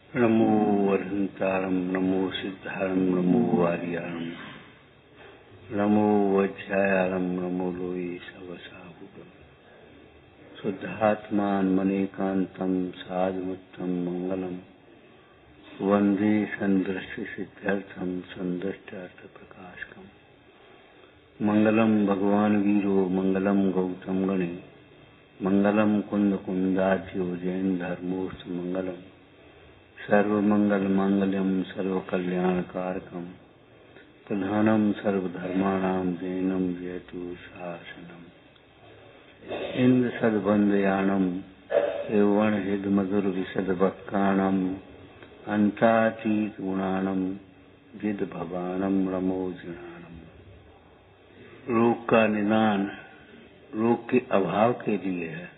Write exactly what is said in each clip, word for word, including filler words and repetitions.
नमो वरहंतारम नमो सिद्धारम नमो वार्यारम नमो वज्रायारम नमो लोये सवसाहुगम शुद्धात्मान मनेकांतम साधुमुत्तम मंगलम वंदे संदृष्टि सिद्ध्यर्थम संदृष्टार्थ प्रकाशकम मंगलम भगवान वीरो मंगलम गौतम गणे मंगलम कुंद कुंदाज्यो जैन धर्मोस्त मंगलम सर्वमंगल मांगल्यम सर्वकल्याणकारकम प्रधानम सर्वधर्माणाम जैनम जयतु शासनम इंद्र सद्वंदयानम एवं हृद मधुर विशद वक्काणम अंतातीत गुणानम विद भवानम रमो जिनानम। रोग का निदान रोग के अभाव के लिए है।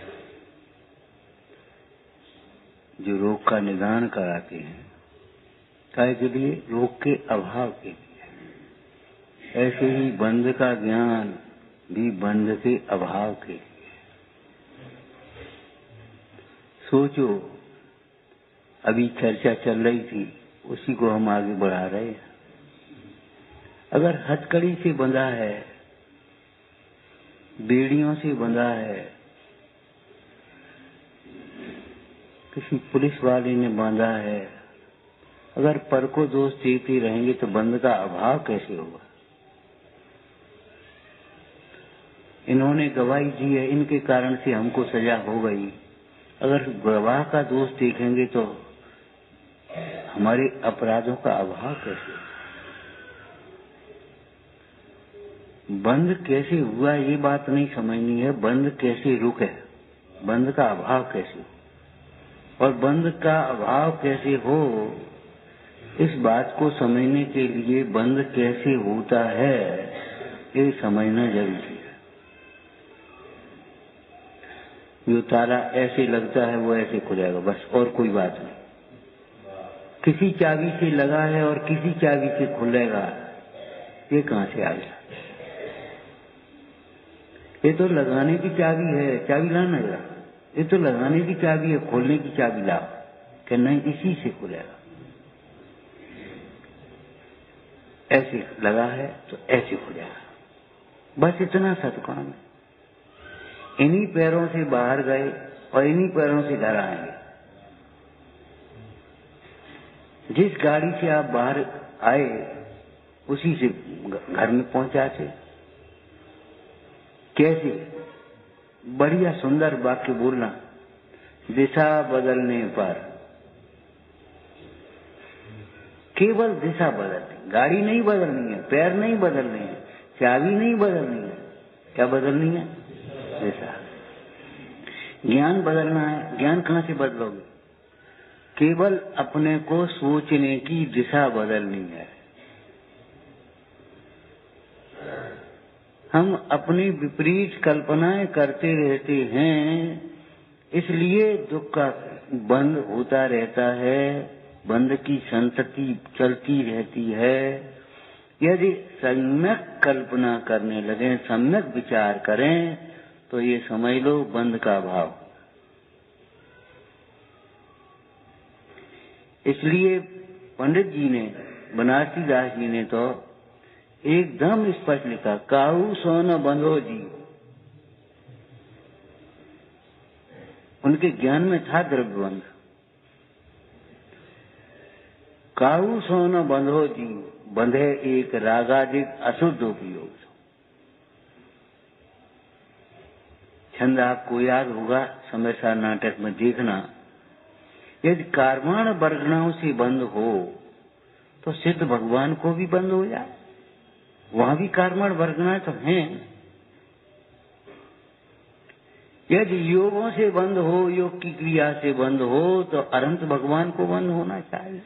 जो रोग का निदान कराते हैं काय के लिए? रोग के अभाव के लिए। ऐसे ही बंध का ज्ञान भी बंध के अभाव के लिए। सोचो, अभी चर्चा चल रही थी, उसी को हम आगे बढ़ा रहे हैं। अगर हथकड़ी से बंधा है, बेड़ियों से बंधा है, किसी पुलिस वाले ने बांधा है, अगर पर को दोष देते रहेंगे तो बंध का अभाव कैसे होगा? इन्होंने गवाही दी है, इनके कारण से हमको सजा हो गई। अगर गवाह का दोष देखेंगे तो हमारे अपराधों का अभाव कैसे होगा? बंध कैसे हुआ ये बात नहीं समझनी है। बंध कैसे रुके, बंध का अभाव कैसे हो, और बंध का अभाव कैसे हो, इस बात को समझने के लिए बंध कैसे होता है ये समझना जरूरी है। जो ताला ऐसे लगता है वो ऐसे खुलेगा, बस, और कोई बात नहीं। किसी चाबी से लगा है और किसी चाबी से खुलेगा, ये कहां से आ गया? ये तो लगाने की चाबी है, चाबी लाना जरा। ये तो लगाने की चाबी है, खोलने की चाबी लाओ, कि नहीं इसी से खुलेगा। ऐसे लगा है तो ऐसे खुलेगा, बस इतना सा तो काम है। इन्हीं पैरों से बाहर गए और इन्हीं पैरों से घर आएंगे। जिस गाड़ी से आप बाहर आए उसी से घर में पहुंचाते। कैसे? बढ़िया सुंदर वाक्य बोलना, दिशा बदलने पर, केवल दिशा बदलनी, गाड़ी नहीं बदलनी है, पैर नहीं बदलने हैं, चाबी नहीं बदलनी है। क्या बदलनी है? दिशा। ज्ञान बदलना है। ज्ञान कहां से बदलोगे? केवल अपने को सोचने की दिशा बदलनी है। हम अपनी विपरीत कल्पनाएं करते रहते हैं, इसलिए दुख का बंध होता रहता है, बंध की संतति चलती रहती है। यदि सम्यक कल्पना करने लगे, सम्यक विचार करें, तो ये समझ लो बंध का अभाव। इसलिए पंडित जी ने, बनारसी दास जी ने तो एकदम स्पष्ट लिखा, काहू सो न बंधो जी। उनके ज्ञान में था द्रव्यबंध। काहू सो न बंधो जी, बंधे एक रागादिक अशुद्ध उपयोग। छंद आपको याद होगा, समयसा नाटक में देखना। यदि कार्माण वर्गणाओं से बंध हो तो सिद्ध भगवान को भी बंद हो जाए। वहां भी कार्माण वर्गणाएं तो हैं। यदि योगों से बंद हो, योग की क्रिया से बंद हो, तो अनंत भगवान को बंद होना चाहिए।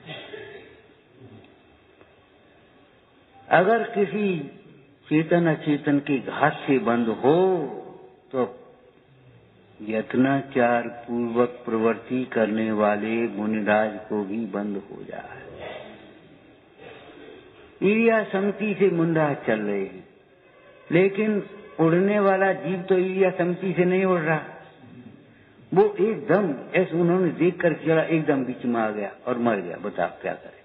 अगर किसी चेतन अचेतन के घात से बंद हो तो यत्नाचार पूर्वक प्रवृत्ति करने वाले मुनिराज को भी बंद हो जाए। ईर्ष्या समिति से मुंडा चल रहे हैं, लेकिन उड़ने वाला जीव तो ईर्ष्या समिति से नहीं उड़ रहा, वो एकदम ऐसे उन्होंने देख कर चला, एकदम बीच में आ गया और मर गया। बताओ क्या करे।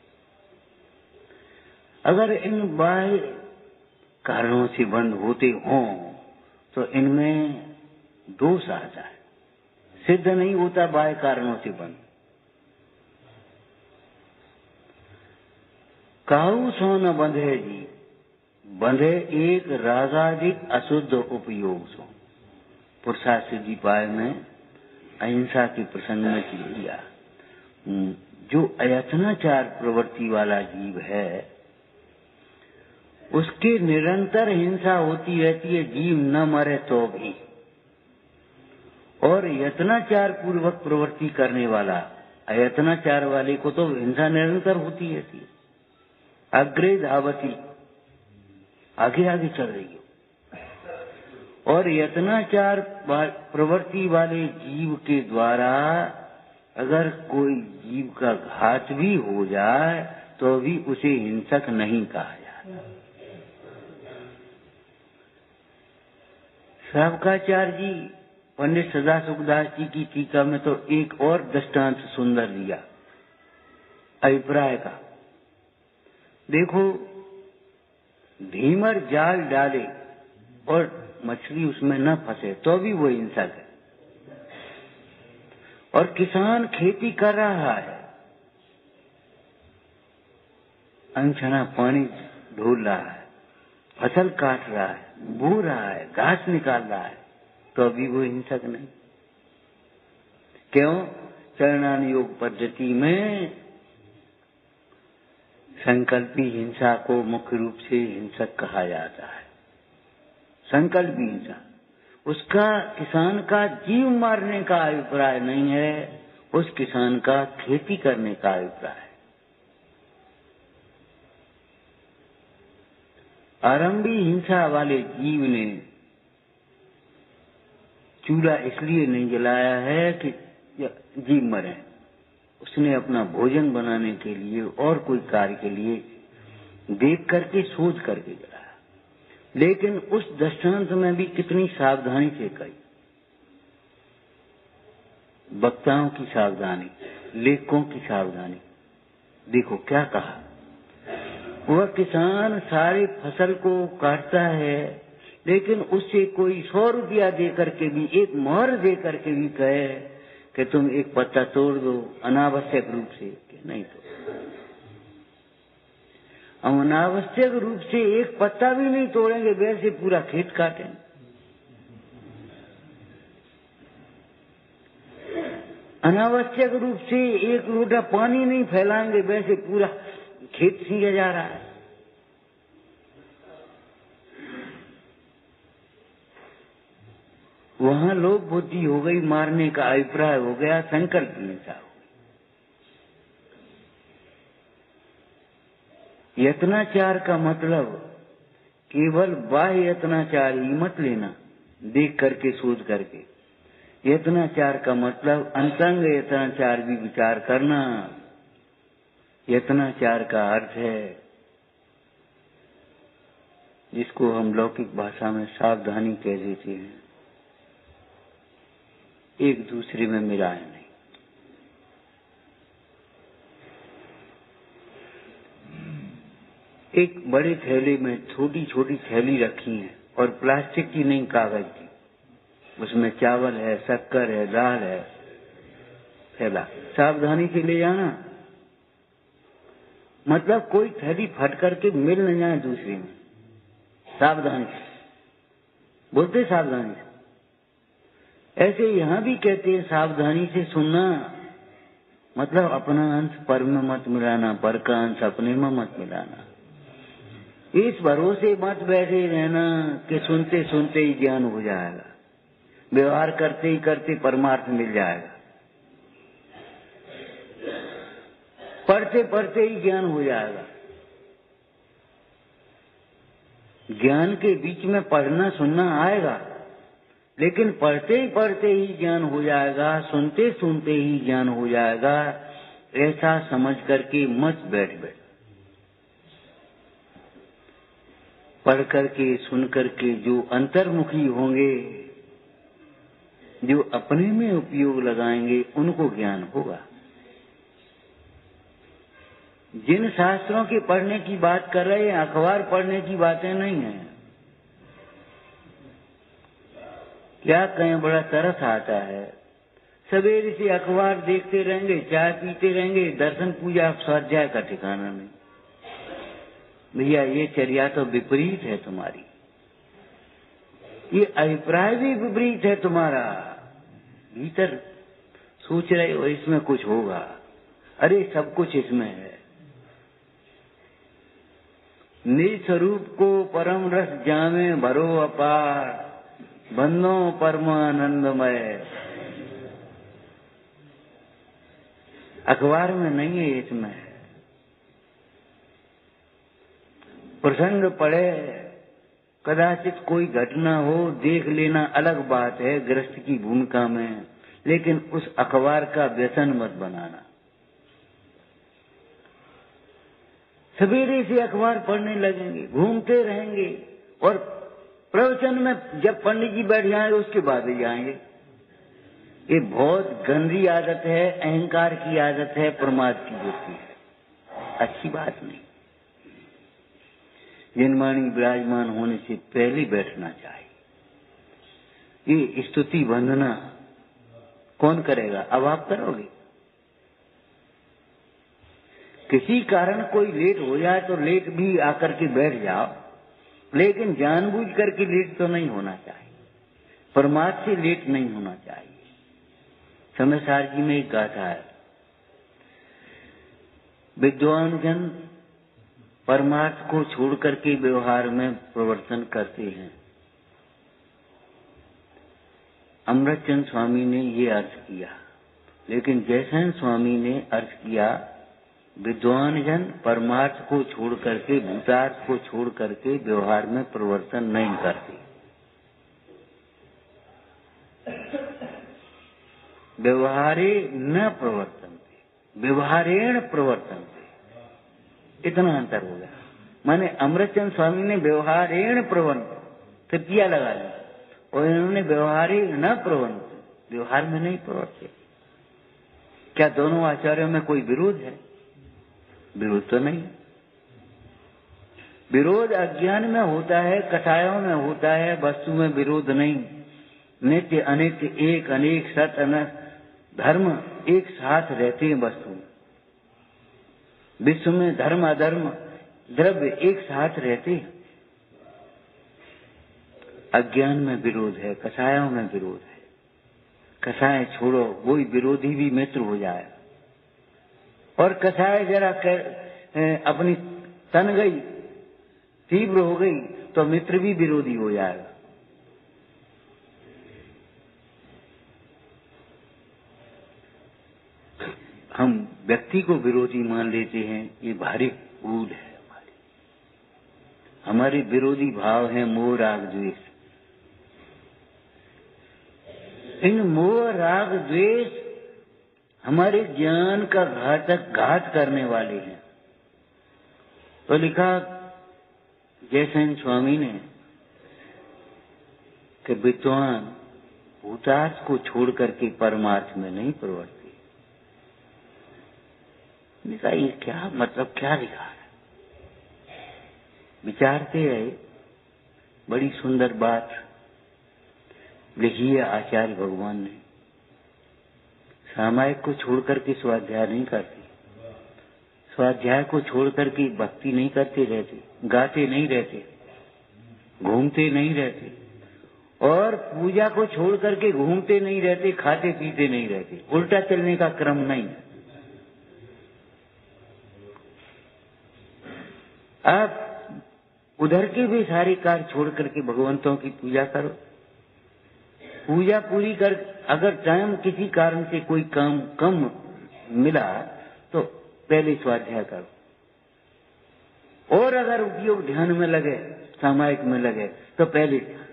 अगर इन बाह्य कारणों से बंद होते हों तो इनमें दोष आता है, सिद्ध नहीं होता बाह्य कारणों से बंद। काहू सो न बंधे जी, बंधे एक रागाधिक अशुद्ध उपयोग सो। पुरुषार्थ जी पाए में अहिंसा के प्रसंग में किया, जो अयत्नाचार प्रवृत्ति वाला जीव है उसके निरंतर हिंसा होती रहती है, जीव न मरे तो भी। और यत्नाचार पूर्वक प्रवृत्ति करने वाला, अयत्नाचार वाले को तो हिंसा निरंतर होती रहती है। अग्रे धावती, आगे आगे चल रही हो। और यत्नाचार प्रवृत्ति वाले जीव के द्वारा अगर कोई जीव का घात भी हो जाए तो भी उसे हिंसक नहीं कहा जाता। श्रावकाचार्य जी पंडित सदा सुखदास जी की टीका में तो एक और दृष्टांत सुंदर दिया अभिप्राय का। देखो, भीमर जाल डाले और मछली उसमें न फंसे तो भी वो हिंसक है। और किसान खेती कर रहा है, अनछना पानी ढोल रहा है, फसल काट रहा है, बो रहा है, घास निकाल रहा है, तो अभी वो हिंसक नहीं। क्यों? चरणान योग पद्धति में संकल्पी हिंसा को मुख्य रूप से हिंसक कहा जाता है। संकल्पी हिंसा, उसका किसान का जीव मारने का अभिप्राय नहीं है, उस किसान का खेती करने का अभिप्राय है। आरंभी हिंसा वाले जीव ने चूल्हा इसलिए नहीं जलाया है कि जीव मरे, उसने अपना भोजन बनाने के लिए और कोई कार्य के लिए देख करके सोच करके जलाया। लेकिन उस दृष्टांत में भी कितनी सावधानी से कही, वक्ताओं की सावधानी, लेखकों की सावधानी। देखो क्या कहा, वह किसान सारे फसल को काटता है, लेकिन उससे कोई सौ रुपया दे करके भी, एक मोहर दे करके भी कहे कि तुम एक पत्ता तोड़ दो अनावश्यक रूप से, कि नहीं तो हम अनावश्यक रूप से एक पत्ता भी नहीं तोड़ेंगे, वैसे पूरा खेत काटेंगे। अनावश्यक रूप से एक लोटा पानी नहीं फैलाएंगे, वैसे पूरा खेत सींचा जा रहा है। वहां लोग बुद्धि हो गई, मारने का अभिप्राय हो गया, संकल्प हिंसा हो गई। यत्नाचार का मतलब केवल बाह्य यत्नाचार ही मत लेना, देख करके सोच करके। यत्नाचार का मतलब अंतरंग यत्नाचार भी विचार करना। यत्नाचार का अर्थ है जिसको हम लौकिक भाषा में सावधानी कह देते हैं, एक दूसरे में मिलाए नहीं। एक बड़े थैले में छोटी छोटी थैली रखी है और प्लास्टिक की नहीं, कागज की, उसमें चावल है, शक्कर है, दाल है, थैला सावधानी से ले जाना। मतलब कोई थैली फट करके मिल न जाए दूसरी में, सावधानी से बोलते, सावधानी से। ऐसे यहाँ भी कहते हैं सावधानी से सुनना, मतलब अपना अंश पर में मत मिलाना, पर का अंश अपने में मत मिलाना। इस भरोसे मत बैठे रहना कि सुनते सुनते ही ज्ञान हो जाएगा, व्यवहार करते ही करते परमार्थ मिल जाएगा, पढ़ते पढ़ते ही ज्ञान हो जाएगा। ज्ञान के बीच में पढ़ना सुनना आएगा, लेकिन पढ़ते ही पढ़ते ही ज्ञान हो जाएगा, सुनते सुनते ही ज्ञान हो जाएगा, ऐसा समझ करके मत बैठ बैठ। पढ़ करके सुन करके जो अंतर्मुखी होंगे जो अपने में उपयोग लगाएंगे उनको ज्ञान होगा। जिन शास्त्रों के पढ़ने की बात कर रहे हैं, अखबार पढ़ने की बातें नहीं है। क्या कहें, बड़ा तरस आता है। सवेरे से अखबार देखते रहेंगे, चाय पीते रहेंगे, दर्शन पूजा स्वाध्याय का ठिकाना नहीं। भैया ये चर्या तो विपरीत है तुम्हारी, ये अभिप्राय भी विपरीत है तुम्हारा। भीतर सोच रहे हो इसमें कुछ होगा, अरे सब कुछ इसमें है। निज स्वरूप को परम रस जामे भरो अपार, बंदो परमानंदमय। अखबार में नहीं है, इसमें है। प्रसंग पढ़े, कदाचित कोई घटना हो, देख लेना अलग बात है गृहस्थ की भूमिका में, लेकिन उस अखबार का व्यसन मत बनाना। सवेरे से अखबार पढ़ने लगेंगे, घूमते रहेंगे, और प्रवचन में जब पंडित जी बैठ जाएंगे उसके बाद ही जाएंगे। ये बहुत गंदी आदत है, अहंकार की आदत है, प्रमाद की होती है, अच्छी बात नहीं। जिनवाणी विराजमान होने से पहले बैठना चाहिए। ये स्तुति वंदना कौन करेगा? अब आप करोगे। किसी कारण कोई लेट हो जाए तो लेट भी आकर के बैठ जाओ, लेकिन जानबूझ करके लेट तो नहीं होना चाहिए, परमार्थ से लेट नहीं होना चाहिए। समय सार जी में एक गाथा है, विद्वान जन परमार्थ को छोड़ करके व्यवहार में प्रवर्तन करते हैं। अमृतचंद स्वामी ने ये अर्थ किया, लेकिन जयसेन स्वामी ने अर्थ किया, विद्वान जन परमार्थ को छोड़ करके, भूतार्थ को छोड़ करके व्यवहार में प्रवर्तन नहीं करते। व्यवहारे न प्रवर्तन्ते, व्यवहारेण प्रवर्तन्ते, इतना अंतर हो गया। माने अमृतचंद स्वामी ने व्यवहारेण प्रवर्तन तृतीया लगा ली, और इन्होंने व्यवहारे न प्रवर्तन, व्यवहार में नहीं प्रवर्ते। क्या दोनों आचार्यों में कोई विरोध है? विरोध तो नहीं। विरोध अज्ञान में होता है, कथाओं में होता है, वस्तु में विरोध नहीं। नित्य अनित्य, एक अनेक, सत अनंत, धर्म एक साथ रहते हैं वस्तु में। विश्व में धर्म अधर्म द्रव्य एक साथ रहते हैं। अज्ञान में विरोध है, कसायों में विरोध है। कसाय छोड़ो, वही विरोधी भी मित्र हो जाए, और कसाय जरा कर अपनी तन गई, तीव्र हो गई, तो मित्र भी विरोधी हो जाएगा। हम व्यक्ति को विरोधी मान लेते हैं, ये भारी भूल है हमारी। हमारे विरोधी भाव है मोह राग द्वेष। इन मोह राग द्वेष हमारे ज्ञान का घातक घात करने वाले हैं। तो लिखा जयसेन स्वामी ने कि विद्वान भूतार्थ को छोड़ करके परमार्थ में नहीं प्रवर्ते। लिखा ये क्या मतलब, क्या लिखा है? विचारते रहे, बड़ी सुंदर बात लिखी है आचार्य भगवान ने। सामायिक को छोड़ करके स्वाध्याय नहीं करते, स्वाध्याय को छोड़ करके भक्ति नहीं करते रहते, गाते नहीं रहते, घूमते नहीं रहते, और पूजा को छोड़ करके घूमते नहीं रहते, खाते पीते नहीं रहते। उल्टा चलने का क्रम नहीं। आप उधर के भी सारे कार्य छोड़ करके भगवंतों की पूजा करो। पूजा पूरी कर, अगर टाइम किसी कारण से कोई काम कम मिला तो पहले स्वाध्याय करो, और अगर उपयोग ध्यान में लगे, सामायिक में लगे, तो पहले ध्यान।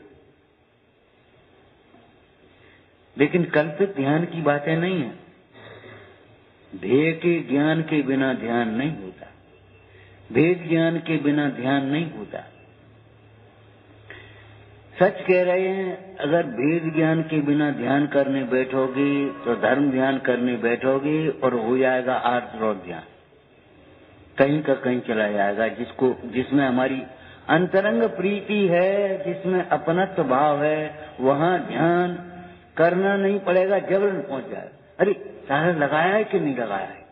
लेकिन कल्पित ध्यान की बातें नहीं है। ध्येय के ज्ञान के बिना ध्यान नहीं होता, भेद ज्ञान के बिना ध्यान नहीं होता। सच कह रहे हैं, अगर वेद ज्ञान के बिना ध्यान करने बैठोगे तो धर्म ध्यान करने बैठोगे और हो जाएगा आर्तरोध ध्यान, कहीं का कहीं चला जाएगा। जिसको जिसमें हमारी अंतरंग प्रीति है, जिसमें अपनत्व भाव है, वहाँ ध्यान करना नहीं पड़ेगा, जबरन पहुंच जाएगा। अरे सारा लगाया है कि नहीं लगाया है?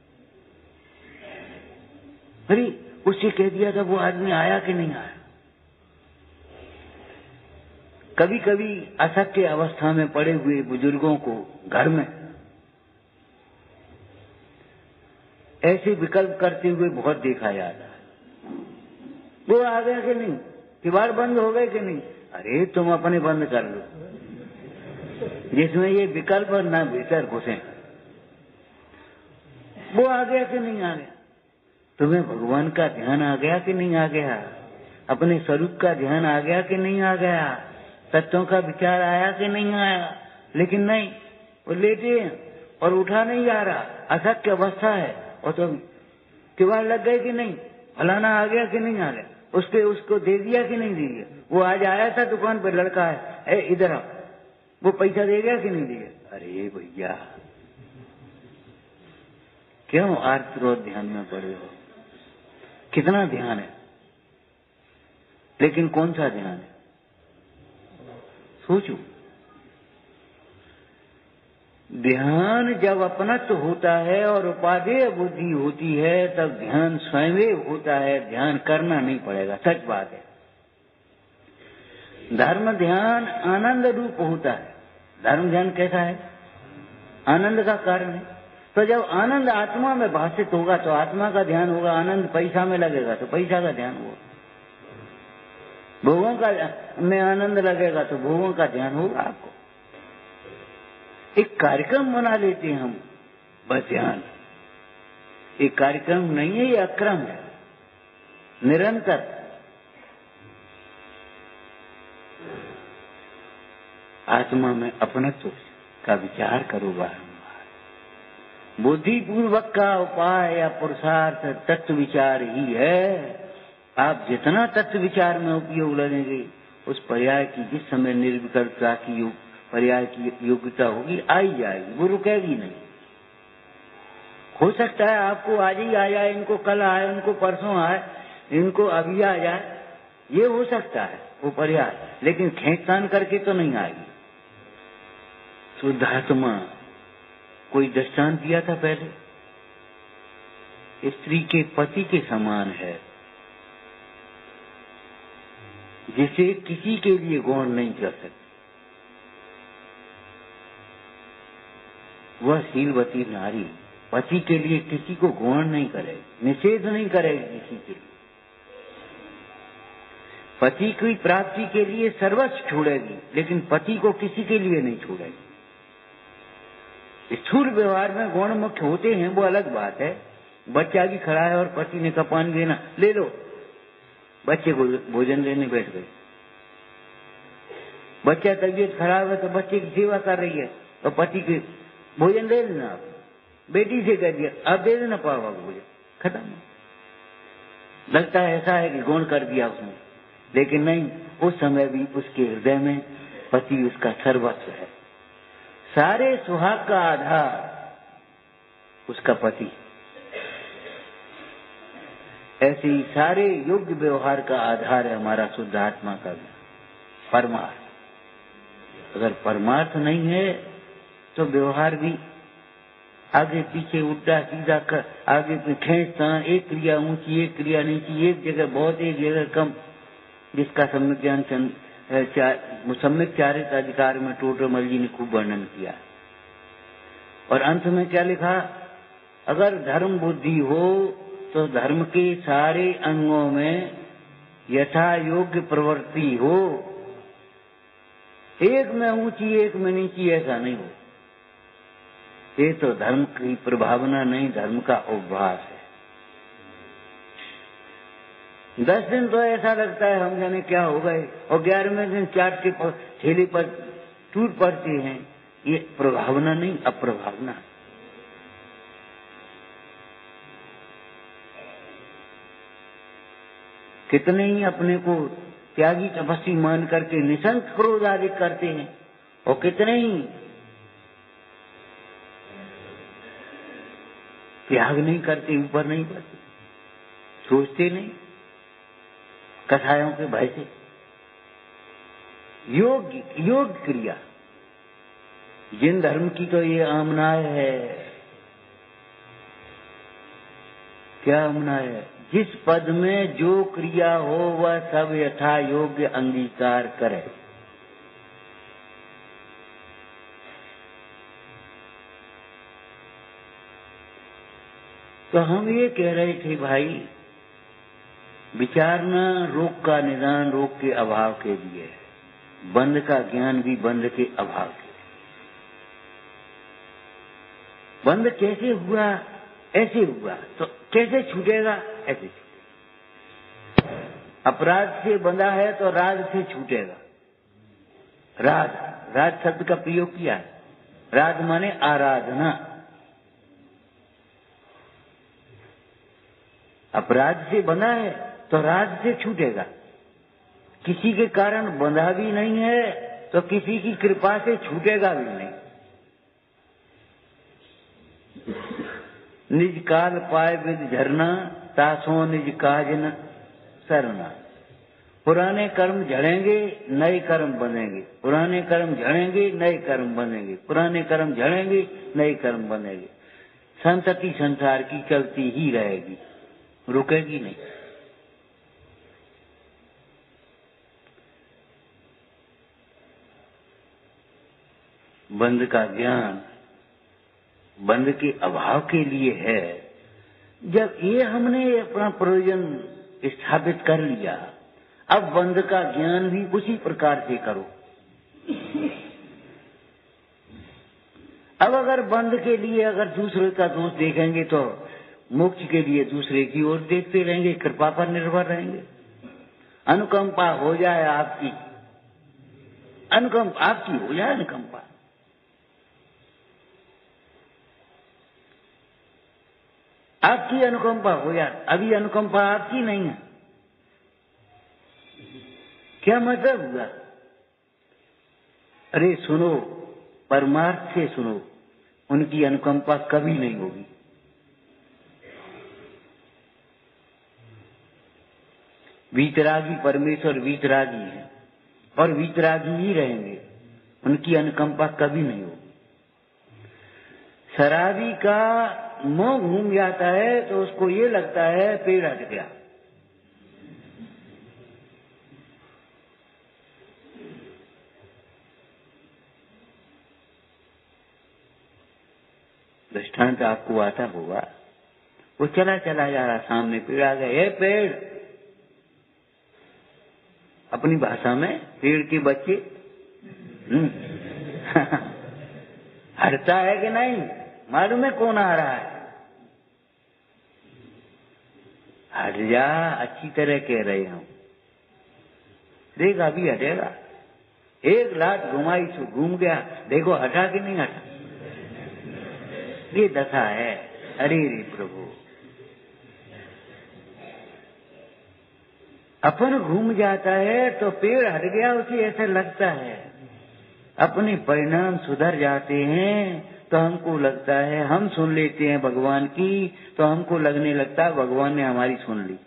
अरे उससे कह दिया था, वो आदमी आया कि नहीं आया? कभी कभी अशक्य अवस्था में पड़े हुए बुजुर्गों को घर में ऐसे विकल्प करते हुए बहुत देखा जाता है। वो आ गया कि नहीं, किवाड़ बंद हो गए कि नहीं? अरे तुम अपने बंद कर लो, जिसमें ये विकल्प ना भीतर घुसे। वो आ गया कि नहीं आ गया? तुम्हें भगवान का ध्यान आ गया कि नहीं आ गया? अपने स्वरूप का ध्यान आ गया कि नहीं आ गया? तत्वों का विचार आया कि नहीं आया? लेकिन नहीं, वो लेटे और उठा नहीं जा रहा, अशक्य अवस्था है। और तो किवाड़ लग गए कि नहीं, फलाना आ गया कि नहीं आ गया, उसके उसको दे दिया कि नहीं दे दिया? वो आज आया था दुकान पर, लड़का है, ए इधर आ, वो पैसा दे गया कि नहीं दिया? अरे भैया क्यों आर्तरोध ध्यान में पड़े हो? कितना ध्यान है, लेकिन कौन सा ध्यान है? सोचो। ध्यान जब अपनत्व होता है और उपादेय बुद्धि होती है, तब ध्यान स्वयं होता है, ध्यान करना नहीं पड़ेगा। सच बात है। धर्म ध्यान आनंद रूप होता है। धर्म ध्यान कैसा है? आनंद का कारण है। तो जब आनंद आत्मा में भाषित होगा तो आत्मा का ध्यान होगा, आनंद पैसा में लगेगा तो पैसा का ध्यान होगा, भोगों का में आनंद लगेगा तो भोगों का ध्यान होगा। आपको एक कार्यक्रम बना लेते हैं हम, बस ध्यान। एक कार्यक्रम नहीं है, ये अक्रम है, निरंतर। आत्मा में अपनत्व का विचार करो बारंबार। बुद्धिपूर्वक का उपाय या पुरुषार्थ तत्व विचार ही है। आप जितना तत्व विचार में उपयोग लगेंगे, उस पर्याय की जिस समय निर्विकल्पता की योग, पर्याय की योग्यता होगी, आई जाएगी, वो रुकेगी नहीं। हो सकता है आपको आज ही आ जाए, इनको कल आए, उनको परसों आए, इनको अभी आ जाए, ये हो सकता है वो पर्याय, लेकिन खेचतान करके तो नहीं आएगी। शुद्धात्मा कोई दृष्टांत दिया था पहले, स्त्री के पति के समान है, जिसे किसी के लिए गौण नहीं कर सकती। वह शीलवती नारी पति के लिए किसी को गौण नहीं करेगी, निषेध नहीं करेगी किसी के लिए। पति की प्राप्ति के लिए सर्वस्व छोड़ेगी, लेकिन पति को किसी के लिए नहीं छोड़ेगी। स्थूल व्यवहार में गौण मुख्य होते हैं, वो अलग बात है। बच्चा भी खड़ा है और पति ने कहा पानी देना, ले लो, बच्चे को भोजन लेने बैठ गए। बच्चा तबीयत खराब है तो बच्चे की सेवा कर रही है, तो पति के भोजन दे देना। आप बेटी से कह दिया, अब दे देना पावा भोजन, खत्म। लगता है ऐसा है कि गौण कर दिया उसने, लेकिन नहीं, उस समय भी उसके हृदय में पति उसका सर्वस्व है। सारे सुहाग का आधार उसका पति। ऐसे ही सारे योग्य व्यवहार का आधार है हमारा शुद्ध आत्मा का परमार्थ। अगर परमार्थ नहीं है तो व्यवहार भी आगे पीछे उल्टा सीधा कर, आगे पे खेचतान, एक क्रिया ऊंची एक क्रिया नीची, एक जगह बहुत एक जगह कम, जिसका सम्यक ज्ञान सम्यक चारित अधिकार में टोटोमल जी ने खूब वर्णन किया। और अंत में क्या लिखा? अगर धर्म बुद्धि हो तो धर्म के सारे अंगों में यथा योग्य प्रवृत्ति हो, एक में ऊंची एक में नीची ऐसा नहीं हो। ये तो धर्म की प्रभावना नहीं, धर्म का उपभास है। दस दिन तो ऐसा लगता है हम जाने क्या हो गए, और ग्यारहवें दिन चाट के ठेले पर टूट पड़ते हैं। ये प्रभावना नहीं, अप्रभावना। कितने ही अपने को त्यागी तपस्वी मान करके निशंक क्रोध आदि करते हैं, और कितने ही त्याग नहीं करते, ऊपर नहीं बढ़ते, सोचते नहीं कसायों के भय से। योग योग क्रिया जिन धर्म की तो ये आमनाय है। क्या आमनाय है? जिस पद में जो क्रिया हो वह सब यथा योग्य अंगीकार करे। तो हम ये कह रहे थे भाई, विचारना रोग का निदान रोग के अभाव के लिए है, बंध का ज्ञान भी बंध के अभाव के। बंध कैसे हुआ? ऐसे हुआ, तो कैसे छूटेगा? ऐसे छूटेगा। अपराध से बंधा है तो राग से छूटेगा। राग, राग शब्द का प्रयोग किया है। राग माने आराधना। अपराध से बंधा है तो राग से छूटेगा। किसी के कारण बंधा भी नहीं है तो किसी की कृपा से छूटेगा भी नहीं। निज काल पाए विद झरना, तासो निज काज न सरना। पुराने कर्म झड़ेंगे, नए कर्म बनेंगे। पुराने कर्म झड़ेंगे, नए कर्म बनेंगे। पुराने कर्म झड़ेंगे, नए कर्म बनेंगे। संतति संसार की चलती ही रहेगी, रुकेगी नहीं। बंध का ज्ञान बंध के अभाव के लिए है। जब ये हमने अपना प्रयोजन स्थापित कर लिया, अब बंध का ज्ञान भी उसी प्रकार से करो। अब अगर बंध के लिए अगर दूसरे का दोष देखेंगे तो मोक्ष के लिए दूसरे की ओर देखते रहेंगे, कृपा पर निर्भर रहेंगे। अनुकंपा हो जाए आपकी, अनुकंपा आपकी हो जाए, अनुकंपा आपकी अनुकंपा हो जाए। अभी अनुकंपा आपकी नहीं है, क्या मतलब हुआ? अरे सुनो, परमार्थ से सुनो, उनकी अनुकंपा कभी नहीं होगी। वीतरागी परमेश्वर वीतरागी है और वीतरागी ही रहेंगे, उनकी अनुकंपा कभी नहीं होगी। शराबी का मुंह घूम जाता है तो उसको ये लगता है पेड़ हट गया। दृष्टांत आपको आता होगा, वो चला चला जा रहा, सामने पेड़ आ गया। ये पेड़, अपनी भाषा में पेड़ के बच्चे हटता है कि नहीं? मालूम है कौन आ रहा है? हट जा, अच्छी तरह कह रहे हम। देख अभी हटेगा। एक लात घुमाई तो घूम गया, देखो हटा कि नहीं हटा। ये दशा है। अरे रे प्रभु, अपन घूम जाता है तो पेड़ हट गया, उसे ऐसा लगता है। अपने परिणाम सुधर जाते हैं तो हमको लगता है, हम सुन लेते हैं भगवान की तो हमको लगने लगता है भगवान ने हमारी सुन ली।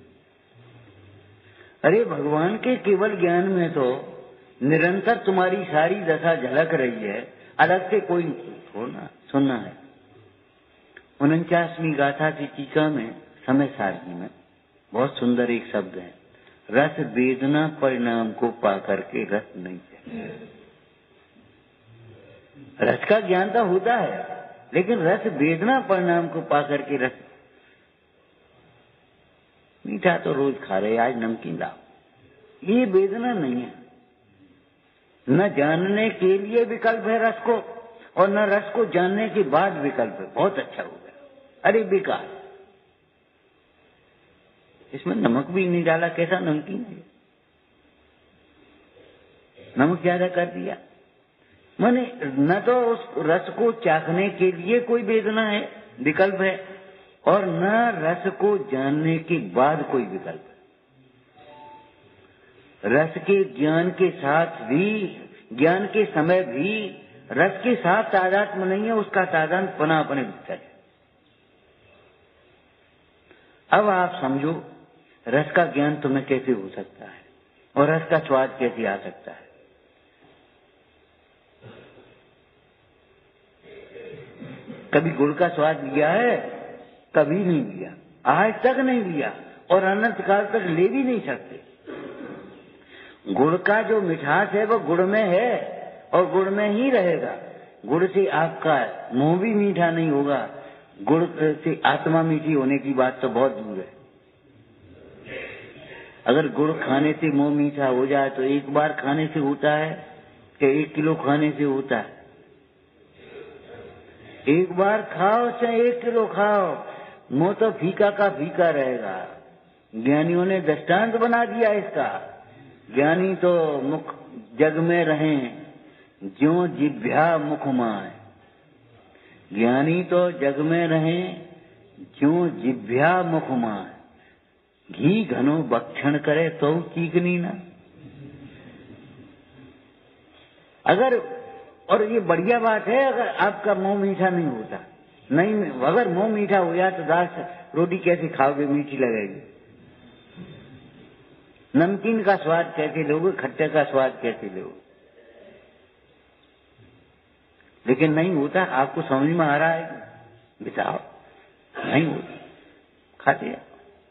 अरे भगवान के केवल ज्ञान में तो निरंतर तुम्हारी सारी दशा झलक रही है, अलग से कोई छोड़ना सुनना है। उनचासवीं गाथा की टीका में समय सारणी में बहुत सुंदर एक शब्द है, रस वेदना परिणाम को पाकर के रस नहीं चाहिए। रस का ज्ञान तो होता है, लेकिन रस वेदना परिणाम को पाकर के रस। मीठा तो रोज खा रहे, आज नमकीन लाओ, ये वेदना नहीं है। न जानने के लिए विकल्प है रस को, और न रस को जानने के बाद विकल्प है। बहुत अच्छा हो गया। अरे बेकार, इसमें नमक भी नहीं डाला, कैसा नमकीन है? नमक ज्यादा कर दिया। माने न तो उस रस को चाखने के लिए कोई वेदना है, विकल्प है, और न रस को जानने के बाद कोई विकल्प है। रस के ज्ञान के साथ भी, ज्ञान के समय भी रस के साथ तादात्म्य नहीं है, उसका तादात्म्यपना अपने भीतर है। अब आप समझो रस का ज्ञान तुम्हें कैसे हो सकता है और रस का स्वाद कैसे आ सकता है। कभी गुड़ का स्वाद लिया है? कभी नहीं लिया, आज तक नहीं लिया और अनंत काल तक ले भी नहीं सकते। गुड़ का जो मिठास है वो गुड़ में है और गुड़ में ही रहेगा। गुड़ से आपका मुंह भी मीठा नहीं होगा, गुड़ से आत्मा मीठी होने की बात तो बहुत दूर है। अगर गुड़ खाने से मुंह मीठा हो जाए तो एक बार खाने से होता है कि एक किलो खाने से होता है? एक बार खाओ चाहे एक किलो खाओ, मुंह तो फीका का फीका रहेगा। ज्ञानियों ने दृष्टांत बना दिया इसका। ज्ञानी तो मुख जग में रहें ज्यों जिभ्या मुख माय। ज्ञानी तो जग में रहें ज्यों जिभ्या मुख माय। घी घनो भक्षण करे तो चीकनी ना। अगर, और ये बढ़िया बात है, अगर आपका मुंह मीठा नहीं होता, नहीं, अगर मुंह मीठा हो जाए तो दाल रोटी कैसे खाओगे? मीठी लगेगी। नमकीन का स्वाद कैसे लोगे? खट्टे का स्वाद कैसे लोगे? लेकिन नहीं होता। आपको समझ में आ रहा है? बताओ, नहीं होता, खाते हैं।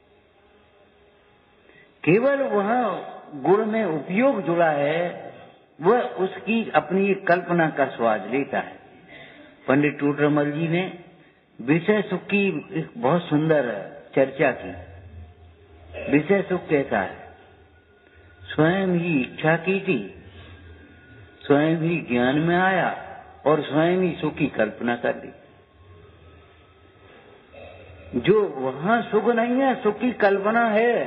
केवल वह गुण में उपयोग जुड़ा है, वह उसकी अपनी कल्पना का स्वाद लेता है। पंडित टोडरमल जी ने विषय सुख की एक बहुत सुंदर चर्चा की। विषय सुख कैसा है? स्वयं ही इच्छा की थी, स्वयं ही ज्ञान में आया और स्वयं ही सुख की कल्पना कर दी। जो वहां सुख नहीं है, सुख की कल्पना है,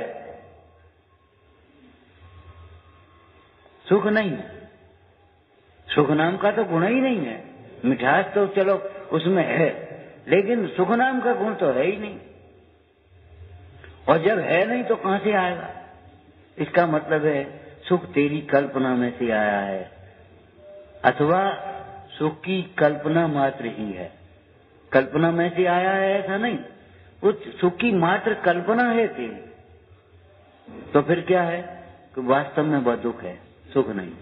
सुख नहीं है। सुख नाम का तो गुण ही नहीं है। मिठास तो चलो उसमें है, लेकिन सुख नाम का गुण तो है ही नहीं। और जब है नहीं तो कहां से आएगा? इसका मतलब है सुख तेरी कल्पना में से आया है, अथवा सुख की कल्पना मात्र ही है। कल्पना में से आया है ऐसा नहीं, उस सुख की मात्र कल्पना है तेरी। तो फिर क्या है कि वास्तव में वह दुख है, सुख नहीं।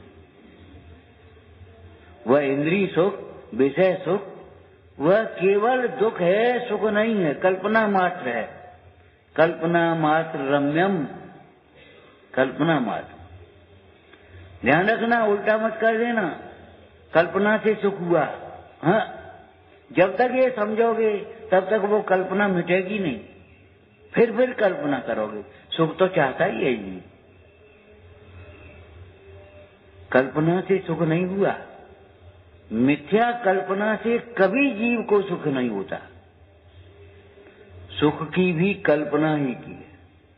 वह इंद्रिय सुख, विषय सुख, वह केवल दुख है, सुख नहीं है, कल्पना मात्र है। कल्पना मात्र रम्यम, कल्पना मात्र। ध्यान रखना, उल्टा मत कर देना। कल्पना से सुख हुआ, हाँ, जब तक ये समझोगे तब तक वो कल्पना मिटेगी नहीं। फिर फिर कल्पना करोगे, सुख तो चाहता ही है ही। कल्पना से सुख नहीं हुआ। मिथ्या कल्पना से कभी जीव को सुख नहीं होता। सुख की भी कल्पना ही की है,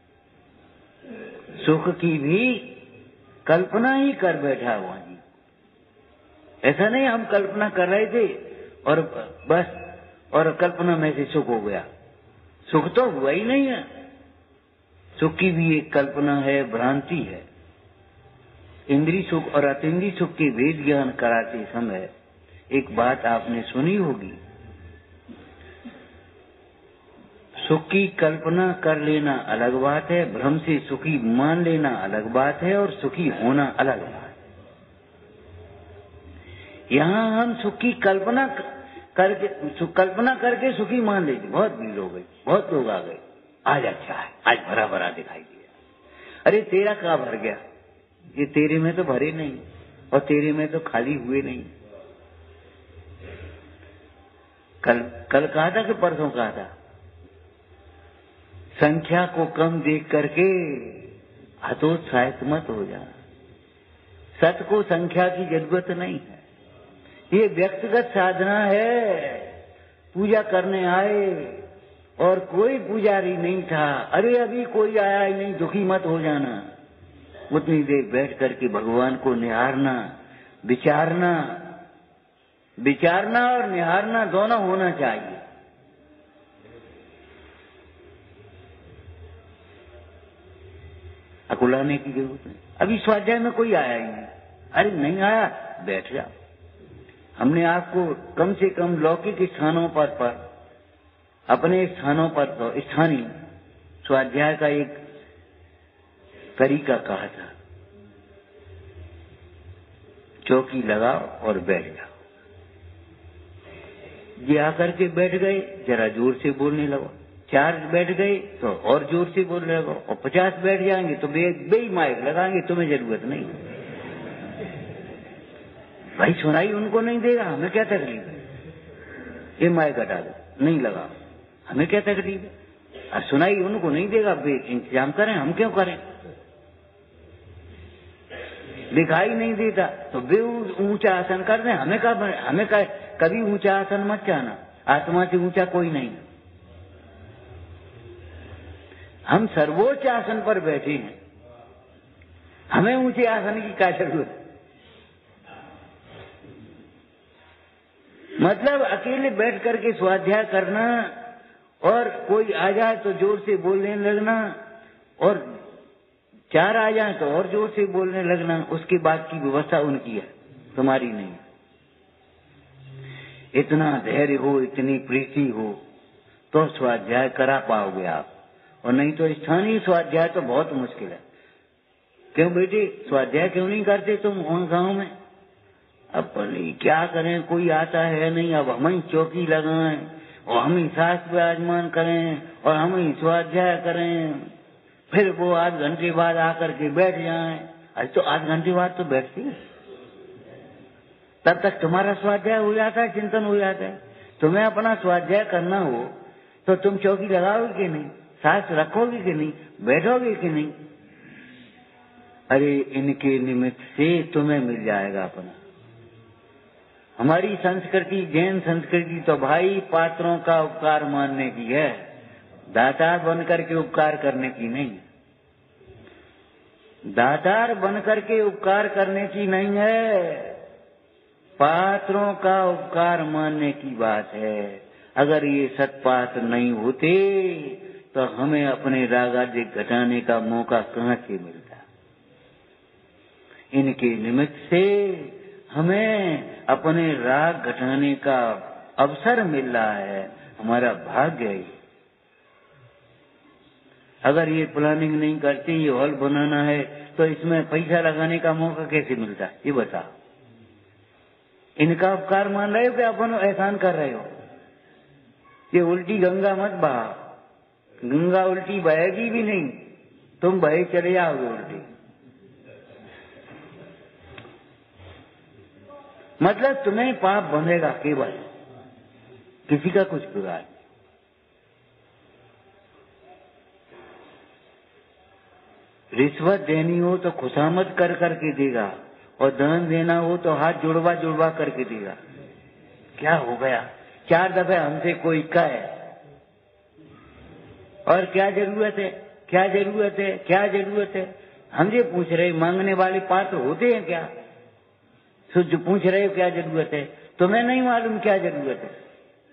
सुख की भी कल्पना ही कर बैठा हुआ जी। ऐसा नहीं हम कल्पना कर रहे थे और बस, और कल्पना में से सुख हो गया। सुख तो हुआ ही नहीं है। सुख की भी एक कल्पना है, भ्रांति है। इंद्रिय सुख और अतीन्द्रिय सुख के भेद ज्ञान कराते समय एक बात आपने सुनी होगी, सुख की कल्पना कर लेना अलग बात है, भ्रम से सुखी मान लेना अलग बात है, और सुखी होना अलग बात है। यहाँ हम सुख की कल्पना करके कल्पना करके सुखी मान लेते। बहुत भीड़ हो गई, बहुत लोग आ गए, आज अच्छा है, आज भरा भरा दिखाई दिया। अरे तेरा कहाँ भर गया? ये तेरे में तो भरे नहीं और तेरे में तो खाली हुए नहीं। कल कल कहा था कि परसों कहा था, संख्या को कम देख करके हतोत्साहित मत हो जा। सत को संख्या की जरूरत नहीं है। ये व्यक्तिगत साधना है। पूजा करने आए और कोई पुजारी नहीं था, अरे अभी कोई आया ही नहीं, दुखी मत हो जाना। उतनी देर बैठ करके भगवान को निहारना, विचारना, विचारना और निहारना दोनों होना चाहिए। बुलाने की जरूरत नहीं। अभी स्वाध्याय में कोई आया ही नहीं, अरे नहीं आया, बैठ जाओ। हमने आपको कम से कम लौकिक स्थानों पर, पर अपने स्थानों पर तो स्थानीय स्वाध्याय का एक तरीका कहा था, चौकी लगाओ और बैठ जाओ। ये आकर के बैठ गए, जरा जोर से बोलने लगो, चार बैठ गए तो और जोर से बोलने लगो, और पचास बैठ जाएंगे तो बे, बे माइक लगाएंगे, तुम्हें जरूरत नहीं। भाई सुनाई उनको नहीं देगा, हमें क्या तकलीफ है, ये माइक हटा दो, नहीं लगाओ, हमें क्या तकलीफ है। और सुनाई उनको नहीं देगा, बे इंतजाम करें, हम क्यों करें। दिखाई नहीं देता तो बे ऊंचा आसन कर दें, हमें का हमें का कभी ऊंचा आसन मत चाहना, आत्मा से ऊंचा कोई नहीं। हम सर्वोच्च आसन पर बैठे हैं, हमें ऊंचे आसन की क्या जरूरत है। मतलब अकेले बैठ करके स्वाध्याय करना और कोई आ जाए तो जोर से बोलने लगना, और चार आ जाए तो और जोर से बोलने लगना, उसके बाद की व्यवस्था उनकी है, तुम्हारी नहीं। इतना धैर्य हो, इतनी प्रीति हो तो स्वाध्याय करा पाओगे आप, और नहीं तो स्थानीय स्वाध्याय तो बहुत मुश्किल है। क्यों बेटे स्वाध्याय क्यों नहीं करते तुम वहां गांव में। अब क्या करें, कोई आता है नहीं, अब हम ही चौकी लगाएं और हम ही शास्त्र विराजमान करें और हम ही स्वाध्याय करें, फिर वो आध घंटे बाद आकर के बैठ जाएं। अरे तो आध घंटे बाद तो बैठती है, तब तक तुम्हारा स्वाध्याय हो जाता है, चिंतन हो जाता है। तुम्हें अपना स्वाध्याय करना हो तो तुम चौकी लगाओगे कि नहीं, शास्त्र रखोगे कि नहीं, बैठोगे कि नहीं। अरे इनके निमित्त से तुम्हें मिल जाएगा अपना। हमारी संस्कृति, जैन संस्कृति तो भाई पात्रों का उपकार मानने की है, दातार बनकर के उपकार करने की नहीं। दातार बनकर के उपकार करने की नहीं है, पात्रों का उपकार मानने की बात है। अगर ये सत्पात्र नहीं होते तो हमें अपने रागादि घटाने का मौका कहां से मिलता। इनके निमित्त से हमें अपने राग घटाने का अवसर मिल रहा है, हमारा भाग्य है। अगर ये प्लानिंग नहीं करते, ये हॉल बनाना है तो इसमें पैसा लगाने का मौका कैसे मिलता, ये बताओ। इनका उपकार मान रहे हो कि अपन एहसान कर रहे हो। ये उल्टी गंगा मत बहा, गंगा उल्टी बहेगी भी नहीं, तुम बहे चले जाओगे उल्टी। मतलब तुम्हें पाप बंधेगा केवल, किसी का कुछ बिगाड़। रिश्वत देनी हो तो खुशामद कर करके देगा, और दान देना हो तो हाथ जुड़वा जुड़वा करके देगा। क्या हो गया, चार दफे हमसे कोई कहे, और क्या जरूरत है, क्या जरूरत है, क्या जरूरत है। हमसे पूछ रहे, मांगने वाले पात्र होते हैं क्या। तो जो पूछ रहे हो क्या जरूरत है, तुम्हें नहीं मालूम क्या जरूरत है।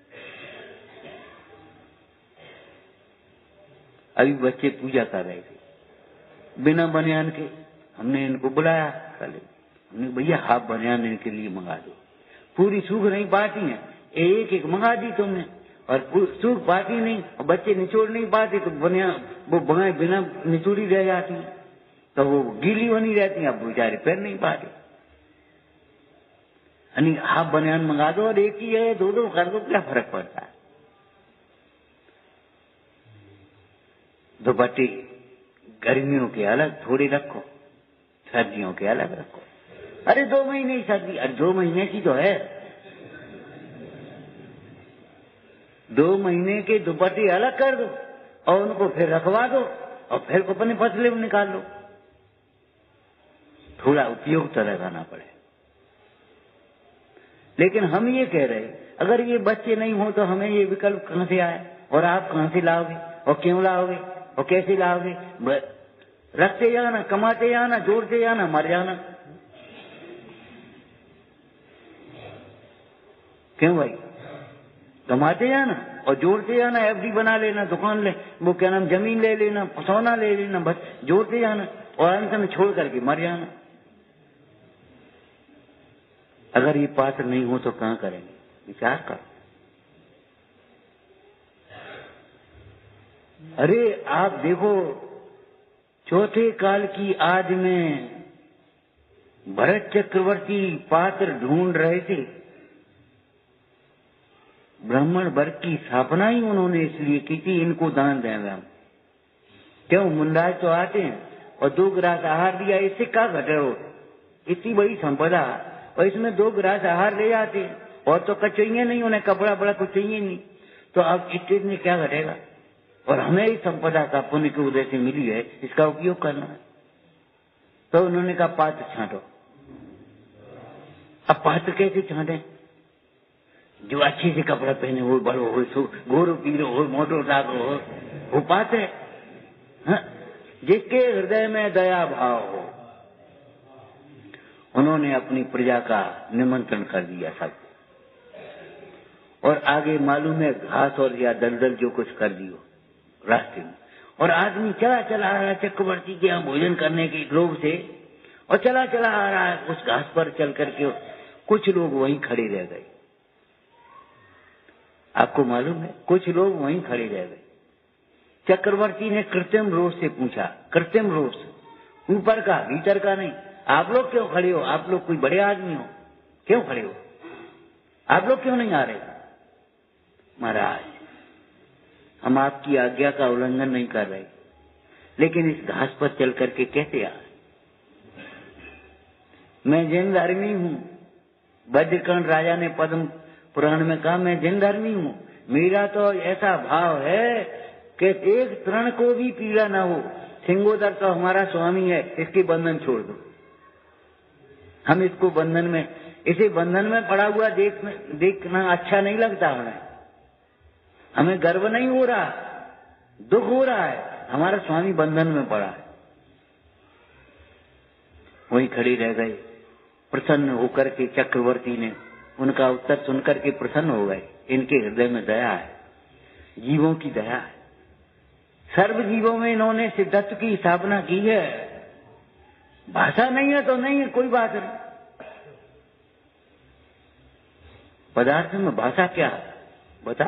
अभी बच्चे पूजा कर रहे थे बिना बनियान के, हमने इनको बुलाया कल, हमने भैया हाफ बनियान इनके लिए मंगा दो। पूरी सूख नहीं पाती है, एक एक मंगा दी तुमने, और सूख पाती नहीं, और बच्चे निचोड़ नहीं पाते तो बनियान वो बनाए बिना निचोड़ी रह जाती, तो वो गीली बनी रहती है, अब बेचारे पैर नहीं पाते। हाफ बनियान मंगा दो और एक ही है दो दो कर दो, क्या फर्क पड़ता है। दुपट्टे गर्मियों के अलग थोड़े रखो, सर्दियों के अलग रखो। अरे दो महीने की सर्दी, अरे दो महीने की तो है, दो महीने के दुपट्टे अलग कर दो और उनको फिर रखवा दो, और फिर अपने फसले में निकाल लो। थोड़ा उपयोग तो लगाना पड़े। लेकिन हम ये कह रहे, अगर ये बच्चे नहीं हो तो हमें ये विकल्प कहां से आए, और आप कहां से लाओगे, और क्यों लाओगे, और कैसे लाओगे। रखते जाना, कमाते जाना, जोड़ते जाना, मर जाना। क्यों भाई, कमाते जाना और जोड़ते जाना, एफडी बना लेना, दुकान ले, वो क्या नाम जमीन ले लेना, सोना ले लेना, बस जोड़ते जाना। और अंत में छोड़ करके मर जाना। अगर ये पात्र नहीं हो तो कहां करेंगे? विचार कर। अरे आप देखो, चौथे काल की आज में भरत चक्रवर्ती पात्र ढूंढ रहे थे। ब्राह्मण वर्ग की स्थापना ही उन्होंने इसलिए की थी, इनको दान देंगे हम। क्यों? मुंडाज तो आते हैं और दो गिलास आहार दिया, इससे क्या घटे हो? इतनी बड़ी संपदा और इसमें दो गिलास आहार ले जाते हैं, और तो कुछ चाहिए नहीं, उन्हें कपड़ा बड़ा कुछ चाहिए नहीं, तो अब इससे में क्या घटेगा? और हमें इस संपदा का पुण्य के उदय से मिली है, इसका उपयोग करना है। तो उन्होंने कहा पात्र छांटो। अब पात्र कैसे छांटे? जो अच्छे से कपड़ा पहने हो, बड़ो हो, गोरो पीरो हो, मोटो टाको हो, वो पात्र है। हाँ? जिसके हृदय में दया भाव हो। उन्होंने अपनी प्रजा का निमंत्रण कर दिया सब, और आगे मालूम है घास और या दलदल जो कुछ कर दियो रास्ते में। और आदमी चला चला आ रहा है चक्रवर्ती के यहाँ भोजन करने के लोभ से, और चला चला आ रहा है उस घास पर चल करके। कुछ लोग वहीं खड़े रह गए। आपको मालूम है, कुछ लोग वहीं खड़े रह गए। चक्रवर्ती ने कृत्रिम रोष से पूछा, कृत्रिम रोष, ऊपर का भीतर का नहीं, आप लोग क्यों खड़े हो? आप लोग कोई बड़े आदमी हो, क्यों खड़े हो? आप लोग क्यों नहीं आ रहे? महाराज, हम आपकी आज्ञा का उल्लंघन नहीं कर रहे, लेकिन इस घास पर चल करके कैसे आ? मैं जैन धर्मी हूँ। वज्रकर्ण राजा ने पद्म पुराण में कहा, मैं जैन धर्मी हूँ। मेरा तो ऐसा भाव है कि एक तृण को भी पीड़ा न हो। सिंगोदर तो हमारा स्वामी है, इसके बंधन छोड़ दो। हम इसको बंधन में, इसे बंधन में पड़ा हुआ देख देखना अच्छा नहीं लगता हमें। हमें गर्व नहीं हो रहा, दुख हो रहा है, हमारा स्वामी बंधन में पड़ा है। वहीं खड़े रह गए। प्रसन्न होकर के चक्रवर्ती ने उनका उत्तर सुनकर के प्रसन्न हो गए। इनके हृदय में दया है, जीवों की दया है। सर्व जीवों में इन्होंने सिद्धत्व की स्थापना की है। भाषा नहीं है तो नहीं है, कोई बात नहीं। पदार्थ में भाषा क्या है बता?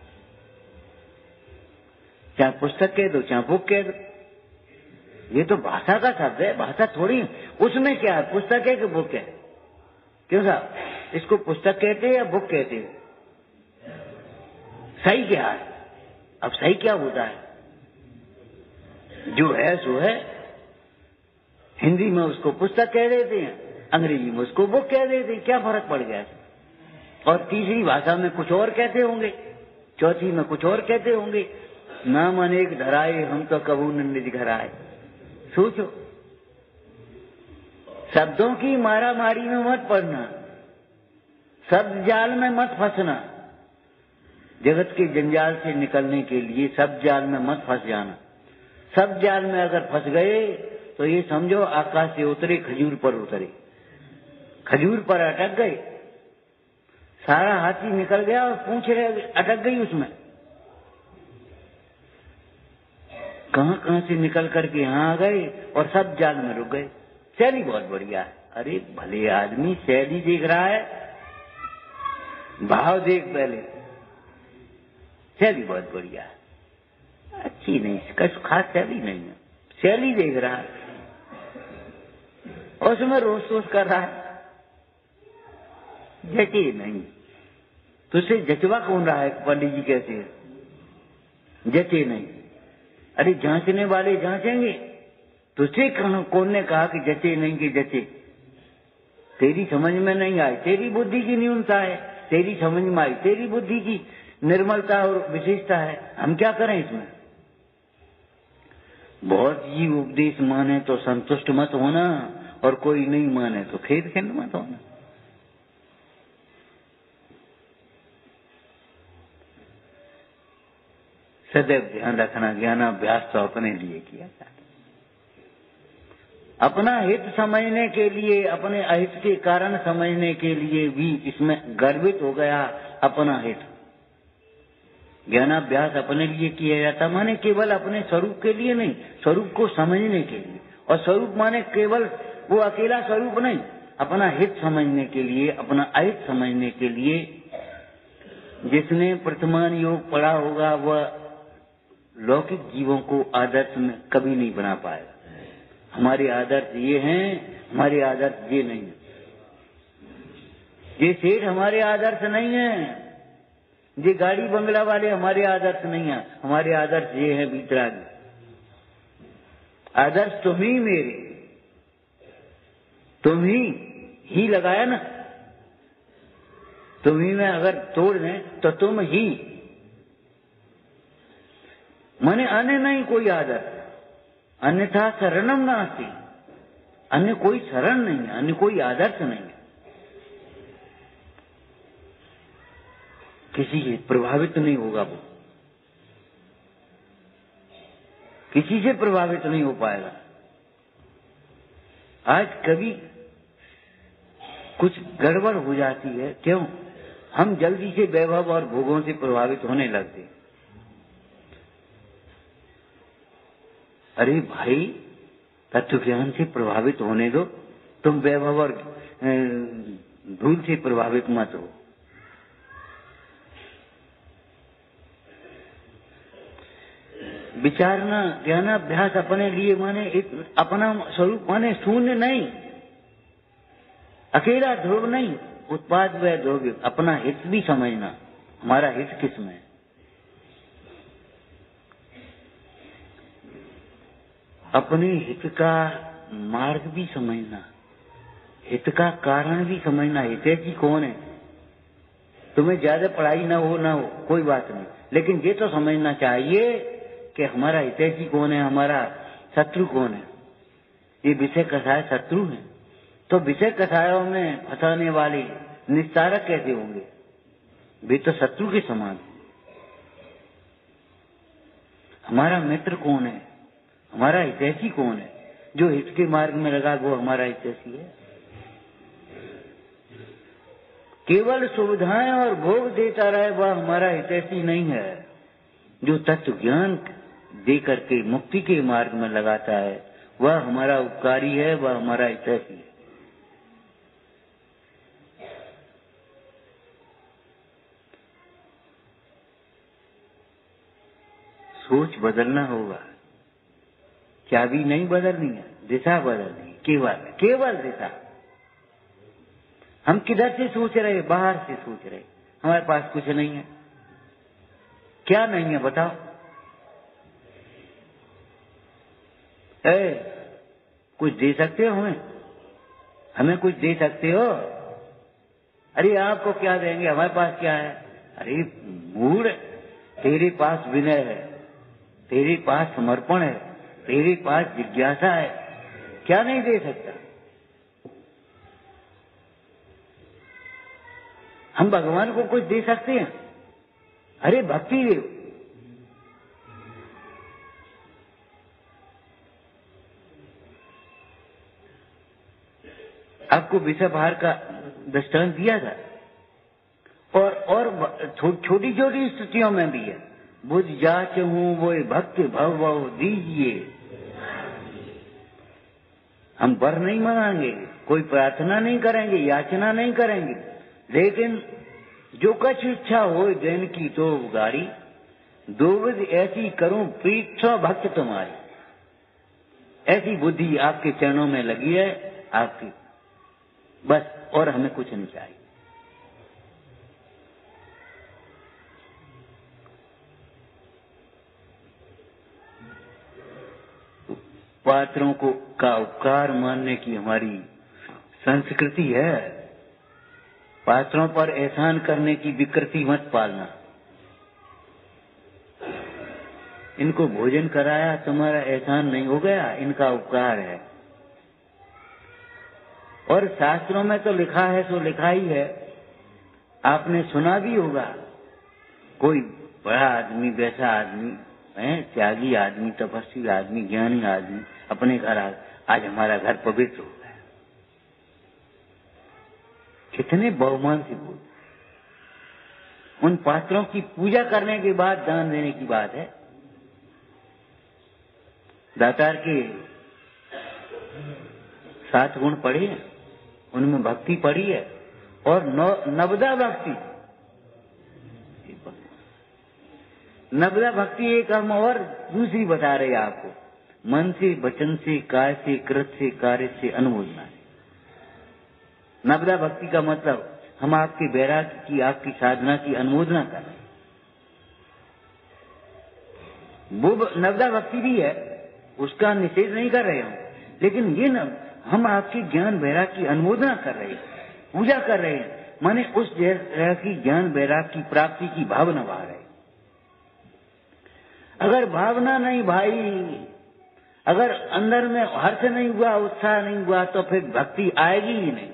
चाहे पुस्तक कह दो, चाहे बुक कह दो, ये तो भाषा का शब्द है। भाषा थोड़ी, उसमें क्या है? पुस्तक है कि बुक है? क्यों साहब, इसको पुस्तक कहते हैं या बुक कहते हैं? सही क्या है? अब सही क्या होता है? जो है सो है। हिंदी में उसको पुस्तक कह देते हैं, अंग्रेजी में उसको बुक कह देते हैं, क्या फर्क पड़ गया? और तीसरी भाषा में कुछ और कहते होंगे, चौथी में कुछ और कहते होंगे। नाम अनेक धराए, हम तो कबू न निज घर आए। सोचो, शब्दों की मारा मारी में मत पड़ना, शब्द जाल में मत फंसना। जगत के जंजाल से निकलने के लिए शब्द जाल में मत फंस जाना। शब्द जाल में अगर फंस गए तो ये समझो आकाश से उतरे खजूर पर उतरे, खजूर पर अटक गए। सारा हाथी निकल गया और पूंछ रहे अटक गई उसमें। कहां कहां से निकल करके यहां आ गए और सब जाल में रुक गए। शैली बहुत बढ़िया है। अरे भले आदमी, शैली देख रहा है, भाव देख पहले। शैली बहुत बढ़िया है, अच्छी नहीं, कुछ खास शैली नहीं है, शैली देख रहा है और उसमें रोज सोच कर रहा है। जचे नहीं, तुझसे जचवा कौन रहा है? पंडित जी कहते हैं जचे नहीं। अरे जांचने वाले जांचेंगे, तुझे कौन ने कहा कि जचे नहीं कि जचे? तेरी समझ में नहीं आई, तेरी बुद्धि की न्यूनता है। तेरी समझ में आई, तेरी बुद्धि की निर्मलता और विशेषता है। हम क्या करें इसमें? बहुत ही उपदेश माने तो संतुष्ट मत होना, और कोई नहीं माने तो खेद खिंड मत होना। सदैव ध्यान रखना, ज्ञानाभ्यास तो अपने लिए किया जाता है। अपना हित समझने के लिए, अपने अहित के कारण समझने के लिए भी इसमें गर्वित हो गया अपना हित। ज्ञानाभ्यास अपने लिए किया जाता, माने केवल अपने स्वरूप के लिए नहीं, स्वरूप को समझने के लिए। और स्वरूप माने केवल वो अकेला स्वरूप नहीं, अपना हित समझने के लिए, अपना अहित समझने के लिए। जिसने वर्तमान योग पढ़ा होगा वह लौकिक जीवों को आदर्श में कभी नहीं बना पाएगा। हमारे आदर्श ये हैं, हमारे आदर्श ये नहीं है। ये सेठ हमारे आदर्श नहीं है, ये गाड़ी बंगला वाले हमारे आदर्श नहीं है। हमारे आदर्श ये है भीतरागी। आदर्श तुम ही मेरे, तुम ही ही लगाया ना, तुम ही में अगर तोड़ दें तो तुम ही, माने अन्य नहीं कोई आदर्श। अन्यथा शरणम नास्ति, अन्य कोई शरण नहीं है, अन्य कोई आदर्श नहीं है। किसी से प्रभावित नहीं होगा वो, किसी से प्रभावित नहीं हो पाएगा। आज कभी कुछ गड़बड़ हो जाती है, क्यों? हम जल्दी से वैभव और भोगों से प्रभावित होने लगते। अरे भाई, तत्व ज्ञान से प्रभावित होने दो, तुम वैभव और धूल से प्रभावित मत हो। विचारना, ज्ञानाभ्यास अपने लिए माने एक अपना स्वरूप माने शून्य नहीं, अकेला ध्रुव नहीं, उत्पाद व ध्रुव। अपना हित भी समझना, हमारा हित किसमें? अपने हित का मार्ग भी समझना, हित का कारण भी समझना। हितैषी कौन है? तुम्हें ज्यादा पढ़ाई ना हो ना हो कोई बात नहीं, लेकिन ये तो समझना चाहिए कि हमारा हितैषी कौन है, हमारा शत्रु कौन है। ये विषय कसाय शत्रु है, तो विषय कसायों में फंसाने वाले निस्तारक कैसे होंगे? वे तो शत्रु के समान। हमारा मित्र कौन है, हमारा हितैषी कौन है? जो हित के मार्ग में लगा वो हमारा हितैषी है। केवल सुविधाएं और भोग देता रहे वह हमारा हितैषी नहीं है। जो तत्व ज्ञान दे करके मुक्ति के मार्ग में लगाता है वह हमारा उपकारी है, वह हमारा हितैषी है। सोच बदलना होगा, चाबी नहीं बदलनी है, दिशा बदलनी, केवल केवल दिशा। हम किधर से सोच रहे? बाहर से सोच रहे। हमारे पास कुछ नहीं है। क्या नहीं है बताओ? ए, कुछ दे सकते हो हमें? हमें कुछ दे सकते हो? अरे आपको क्या देंगे, हमारे पास क्या है? अरे मूढ़, तेरे पास विनय है, तेरे पास समर्पण है, तेरे पास जिज्ञासा है, क्या नहीं दे सकता? हम भगवान को कुछ दे सकते हैं? अरे भक्ति दे। आपको विषय भार का दृष्टांत दिया था, और और छोटी छोटी स्थितियों में भी है। बुझ जाच हूँ वो भक्त भव भव दीजिए। हम वर नहीं मांगेंगे, कोई प्रार्थना नहीं करेंगे, याचना नहीं करेंगे, लेकिन जो कुछ इच्छा हो जैन की तो गाड़ी दो विध ऐसी करूं पीछो भक्त तुम्हारी। ऐसी बुद्धि आपके चरणों में लगी है आपकी, बस, और हमें कुछ नहीं चाहिए। पात्रों को का उपकार मानने की हमारी संस्कृति है। पात्रों पर एहसान करने की विकृति मत पालना। इनको भोजन कराया, तुम्हारा एहसान नहीं हो गया, इनका उपकार है। और शास्त्रों में तो लिखा है सो लिखा ही है, आपने सुना भी होगा। कोई बड़ा आदमी, वैसा आदमी है, त्यागी आदमी, तपस्वी आदमी, ज्ञानी आदमी अपने घर आ, आज हमारा घर पवित्र हो गया। कितने बहुमान से बोल। उन पात्रों की पूजा करने के बाद दान देने की बात है। दातार के सात गुण पढ़े हैं, उनमें भक्ति पढ़ी है, और नौ नवदा भक्ति, नवदा भक्ति एक हम और दूसरी बता रहे आपको, मन से, वचन से, काय से, कृत से, कार्य से, अनुमोदना से। नवदा भक्ति का मतलब हम आपकी वैराग्य की, आपकी साधना की अनुमोदना कर रहे हैं। वो नवदा भक्ति भी है, उसका निषेध नहीं कर रहे हम, लेकिन ये न हम आपकी ज्ञान वैराग्य की अनुमोदना कर रहे हैं, पूजा कर रहे हैं, माने उस जैसा की ज्ञान वैराग्य की प्राप्ति की भावना बहा रहे। अगर भावना नहीं भाई, अगर अंदर में हर्ष नहीं हुआ, उत्साह नहीं हुआ, तो फिर भक्ति आएगी ही नहीं।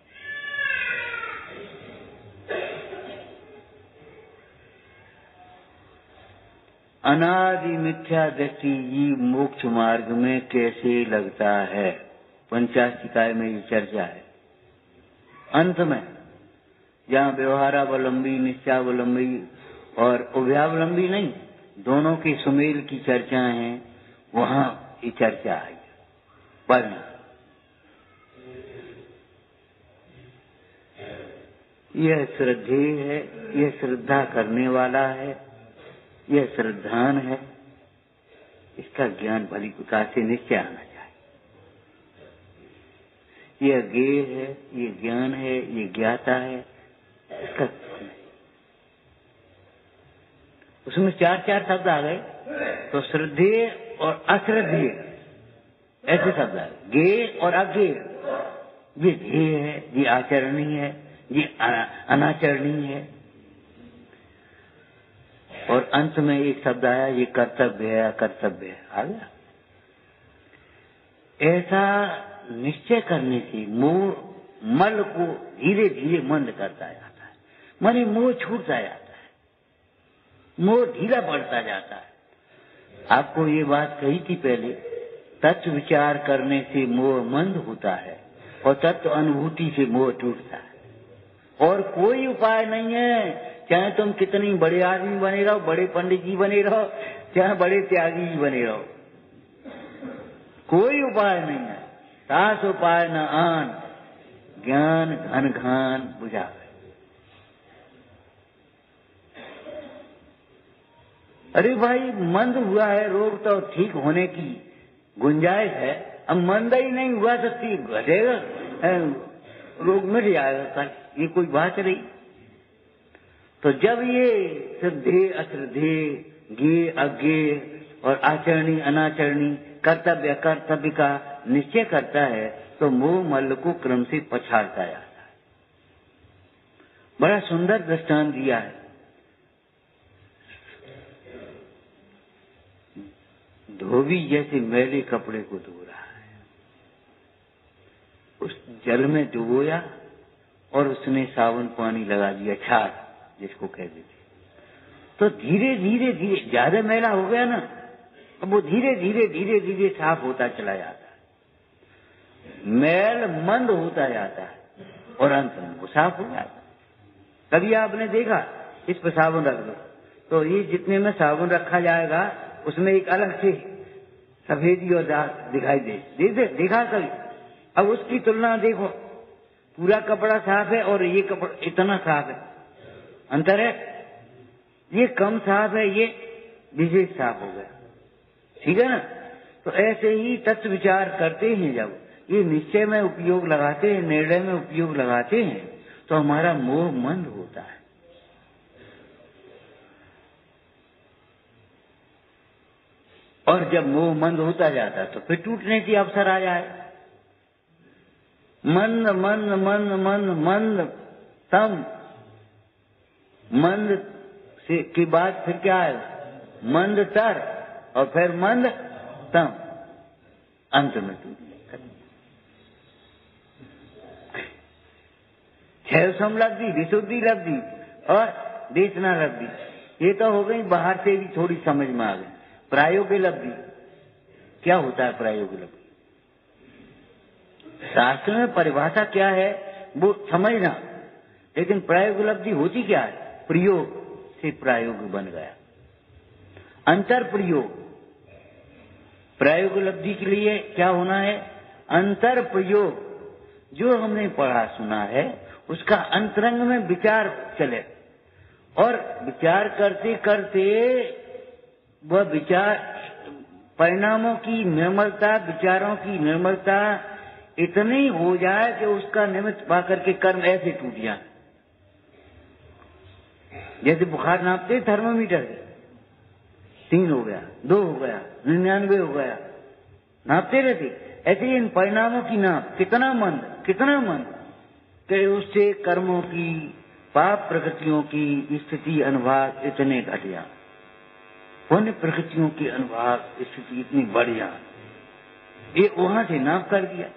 अनादि मिथ्या दृष्टि ये मोक्ष मार्ग में कैसे लगता है, पंचाशिकाय में ये चर्चा है। अंत में जहाँ व्यवहारावलंबी, निश्चयावलंबी और उभयावलंबी नहीं, दोनों के सुमेल की चर्चा है, वहाँ ये चर्चा आई। पर यह श्रद्धेय है, यह श्रद्धा करने वाला है, यह श्रद्धान है, इसका ज्ञान भली प्रकार से निश्चय आना चाहिए। यह ज्ञेय है, ये ज्ञान है, ये ज्ञाता है, इसका उसमें चार चार शब्द आ गए, तो श्रद्धेय और अश्रद्धेय ऐसे शब्द आए, ज्ञेय और अज्ञेय। ये ध्येय है, ये आचरणीय है, ये अनाचरणीय है, और अंत में एक शब्द आया, ये कर्तव्य है, अकर्तव्य है, आ गया। ऐसा निश्चय करने से मोह मल को धीरे धीरे मंद करता जाता है, माने मोह छूटता जाता है, मोह ढीला पड़ता जाता है। आपको ये बात कही थी पहले, तत्व विचार करने से मोह मंद होता है और तत्व अनुभूति से मोह टूटता है। और कोई उपाय नहीं है, चाहे तुम कितनी बड़े आदमी बने रहो, बड़े पंडित जी बने रहो, चाहे बड़े त्यागी जी बने रहो, कोई उपाय नहीं है। सास उपाय न आन, ज्ञान घन घान बुझावे। अरे भाई मंद हुआ है, रोग तो ठीक होने की गुंजाइश है, अब मंद ही नहीं हुआ तो ठीक घटेगा, रोग मिट जाएगा कल, ये कोई बात नहीं। तो जब ये श्रद्धेय अश्रद्धेय, ज्ञेय अज्ञेय और आचरणी अनाचरणी, कर्तव्य कर्तव्य का निश्चय करता है, तो मोह मल को क्रम से पछाड़ता जाता है। बड़ा सुंदर दृष्टांत दिया है। धोबी जैसे मैले कपड़े को धो रहा है, उस जल में डुबोया और उसने साबुन पानी लगा दिया, छार जिसको कह देते, तो धीरे धीरे धीरे ज्यादा मैला हो गया ना, अब वो धीरे धीरे धीरे धीरे साफ होता चला जाता है, मैल मंद होता जाता है और अंत में वो साफ हो जाता है। कभी आपने देखा इस पर साबुन रख दो, तो ये जितने में साबुन रखा जाएगा उसमें एक अलग से सफेदी और दाग दिखाई दे, दे, दे देखा कभी? अब उसकी तुलना देखो, पूरा कपड़ा साफ है और ये कपड़ा इतना साफ है, अंतर है। ये कम साफ है, ये विशेष साफ हो गया, ठीक है ना। तो ऐसे ही तत्व विचार करते हैं, जब ये निश्चय में उपयोग लगाते हैं, निर्णय में उपयोग लगाते हैं, तो हमारा मोह मंद होता है। और जब मोह मंद होता जाता है तो फिर टूटने की अवसर आ जाए। मंद मंद मंद मंद मंद तम, मंद से के बाद फिर क्या है? मंद तर, और फिर मंद तम, अंत में टूटने। छह समलब्धि, विशुद्धि लब्धि और देशना लब्धि, ये तो हो गई बाहर से भी थोड़ी समझ में आ गई। प्रायोगिक लब्धि क्या होता है? प्रायोगिक लब्धि शास्त्र में परिभाषा क्या है वो समझना, लेकिन प्रायोगिक लब्धि होती क्या है? प्रयोग से प्रायोग बन गया, अंतर प्रयोग। प्रायोगिक लब्धि के लिए क्या होना है? अंतर प्रयोग जो हमने पढ़ा सुना है उसका अंतरंग में विचार चले, और विचार करते करते वह विचार परिणामों की निर्मलता, विचारों की निर्मलता इतनी हो जाए कि उसका निमित्त पाकर के कर्म ऐसे टूट जाए। जैसे बुखार नापते थर्मोमीटर के, तीन हो गया, दो हो गया, निन्यानवे हो गया, नापते रहते, ऐसे इन परिणामों की नाप कितना मंद कितना मंद कि उससे कर्मों की, पाप प्रकृतियों की स्थिति अनुभाग इतने घट जा, पुण्य प्रकृतियों की अनुभाग स्थिति इतनी बढ़ जा, ये वहां से नाप कर दिया।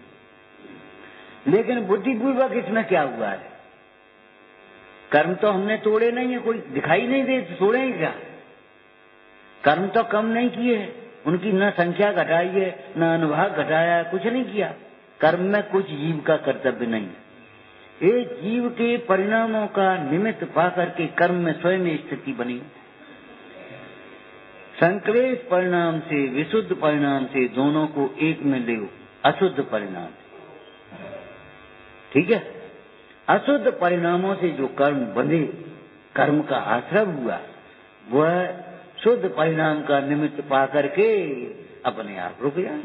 लेकिन बुद्धिपूर्वक इसमें क्या हुआ है? कर्म तो हमने तोड़े नहीं है, कोई दिखाई नहीं दे, तोड़े क्या? कर्म तो कम नहीं किए हैं, उनकी न संख्या घटाई है, न अनुभाग घटाया है, कुछ नहीं किया। कर्म में कुछ जीव का कर्तव्य नहीं है। एक जीव के परिणामों का निमित्त पाकर के कर्म में स्वयं स्थिति बनी। संक्लेश परिणाम से, विशुद्ध परिणाम से दोनों को एक में ले, अशुद्ध परिणाम, ठीक है? अशुद्ध परिणामों से जो कर्म बंधे, कर्म का आश्रय हुआ, वह शुद्ध परिणाम का निमित्त पाकर के अपने आप रुक जाए।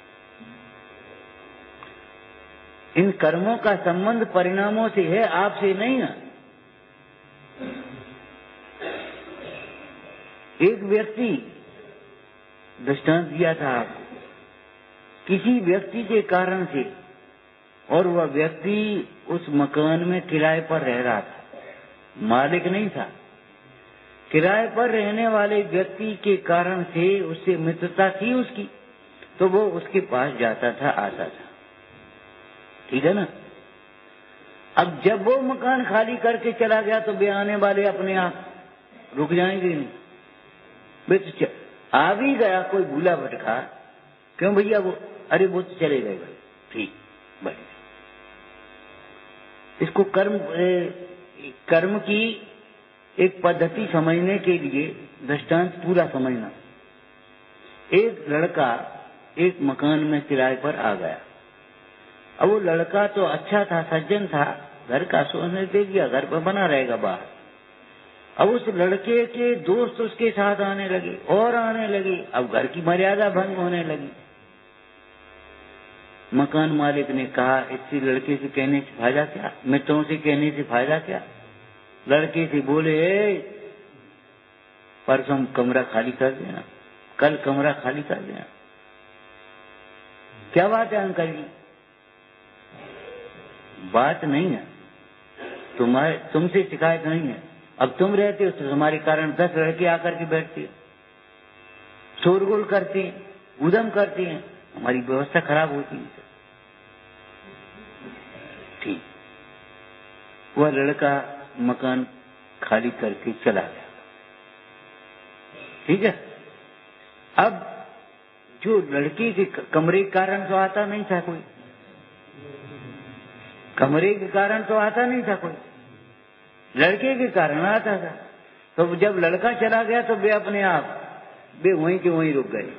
इन कर्मों का संबंध परिणामों से है, आपसे नहीं है। एक व्यक्ति, दृष्टांत दिया था आपको, किसी व्यक्ति के कारण से, और वह व्यक्ति उस मकान में किराए पर रह रहा था, मालिक नहीं था। किराए पर रहने वाले व्यक्ति के कारण से उससे मित्रता थी उसकी, तो वो उसके पास जाता था, आता था, ठीक है ना? अब जब वो मकान खाली करके चला गया तो वे आने वाले अपने आप रुक जाएंगे नहीं? वे तो आ भी गया कोई भूला भटका, क्यों भैया वो, अरे वो तो चले गए भाई, ठीक बढ़िया। इसको कर्म ए, कर्म की एक पद्धति समझने के लिए दृष्टांत पूरा समझना। एक लड़का एक मकान में किराए पर आ गया। अब वो लड़का तो अच्छा था, सज्जन था, घर का सोचने दे दिया, घर पर बना रहेगा बाहर। अब उस लड़के के दोस्त उसके साथ आने लगे और आने लगे, अब घर की मर्यादा भंग होने लगी। मकान मालिक ने कहा, इसी लड़के से कहने से फायदा क्या, मित्रों से कहने से फायदा क्या? लड़के से बोले, परसों कमरा खाली कर देना, कल कमरा खाली कर देना। क्या बात है अंकल जी? बात नहीं है, तुम्हारे तुमसे शिकायत नहीं है। अब तुम रहते हो तो तुम्हारे कारण दस लड़के आकर के बैठते, शोरगुल करते हैं, उधम करते हैं, हमारी व्यवस्था खराब होती है। ठीक, वह लड़का मकान खाली करके चला गया, ठीक है? अब जो लड़के के कमरे के कारण तो आता नहीं था कोई, कमरे के कारण तो आता नहीं था कोई, लड़के के कारण आता था। तो जब लड़का चला गया तो वे अपने आप वे वहीं के वहीं रुक गए।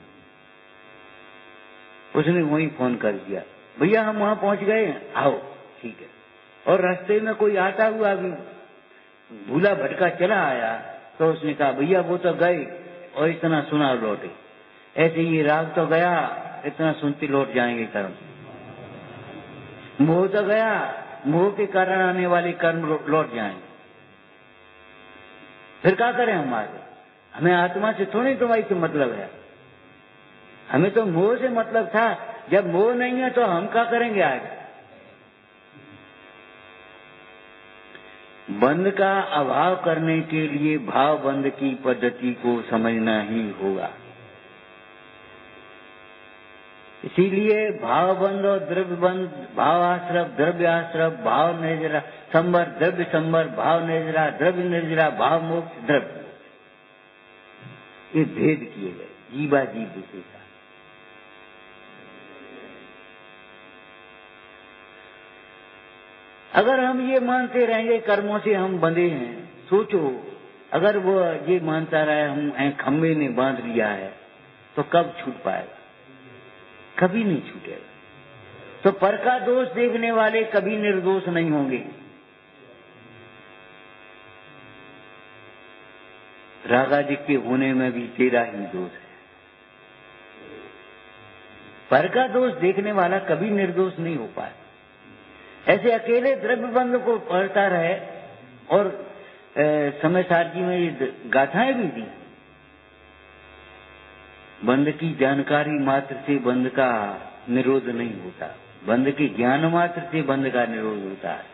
उसने वहीं फोन कर दिया, भैया हम वहां पहुंच गए हैं, आओ, ठीक है। और रास्ते में कोई आता हुआ भी भूला भटका चला आया तो उसने कहा, भैया वो तो गए और इतना सुना लौटे, ऐसे ये राग तो गया, इतना सुनते लौट जाएंगे कर्म। मोह तो गया, मोह के कारण आने वाले कर्म लौट जाएंगे। फिर क्या करें हम आगे? हमें आत्मा से थोड़ी तुम्हारी से मतलब है, हमें तो मोह से मतलब था। जब मोह नहीं है तो हम क्या करेंगे आगे? बंध का अभाव करने के लिए भाव बंध की पद्धति को समझना ही होगा। इसीलिए भाव बंध और द्रव्य बंध, भाव आश्रय, द्रव्य आश्रय, भाव निर्जरा संबर, द्रव्य संबर, भाव निर्जरा, द्रव्य निर्जरा, भाव मोक्ष, द्रव्य, ये भेद किए गए जीवा जीव विशेषता। अगर हम ये मानते रहेंगे कर्मों से हम बंधे हैं, सोचो अगर वो ये मानता रहे हम खम्भे ने बांध लिया है तो कब छूट पाएगा? कभी नहीं छूटेगा। तो पर का दोष देखने वाले कभी निर्दोष नहीं होंगे। रागादिक के होने में भी तेरा ही दोष है। पर का दोष देखने वाला कभी निर्दोष नहीं हो पाए। ऐसे अकेले द्रव्य बंध को पढ़ता रहे। और समय सार जी में ये गाथाएं भी दी, बंध की जानकारी मात्र से बंध का निरोध नहीं होता, बंध के ज्ञान मात्र से बंध का निरोध होता है।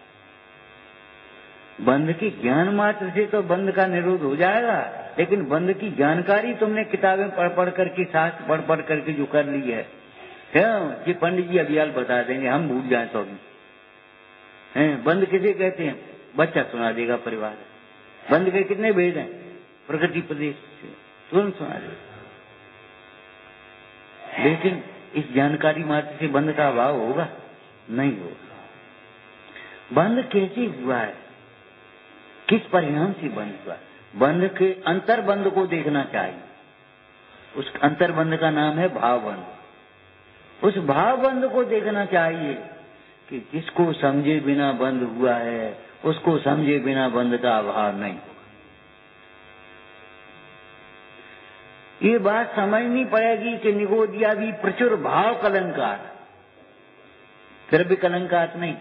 बंध के ज्ञान मात्र से तो बंध का निरोध हो जाएगा, लेकिन बंध की जानकारी तुमने किताबें पढ़ पढ़ करके, शास्त्र पढ़ पढ़ करके जो कर ली है, क्यों ये पंडित जी अभियाल बता देंगे, हम भूल जाए तो भी हैं। बंध किसे कहते हैं? बच्चा सुना देगा परिवार। बंध के कितने भेद हैं? प्रकृति प्रदेश से तुरंत सुना देगा। लेकिन इस जानकारी मात्र से बंध का अभाव होगा? नहीं होगा। बंध कैसे हुआ है, किस परिणाम से बंध हुआ? बंध के अंतर बंध को देखना चाहिए। उस अंतर बंध का नाम है भाव बंध। उस भाव बंध को देखना चाहिए कि जिसको समझे बिना बंध हुआ है, उसको समझे बिना बंध का अभाव नहीं होगा। ये बात समझनी पड़ेगी कि निगोदिया भी प्रचुर भाव कलंकार, द्रव्य कलंकार नहीं।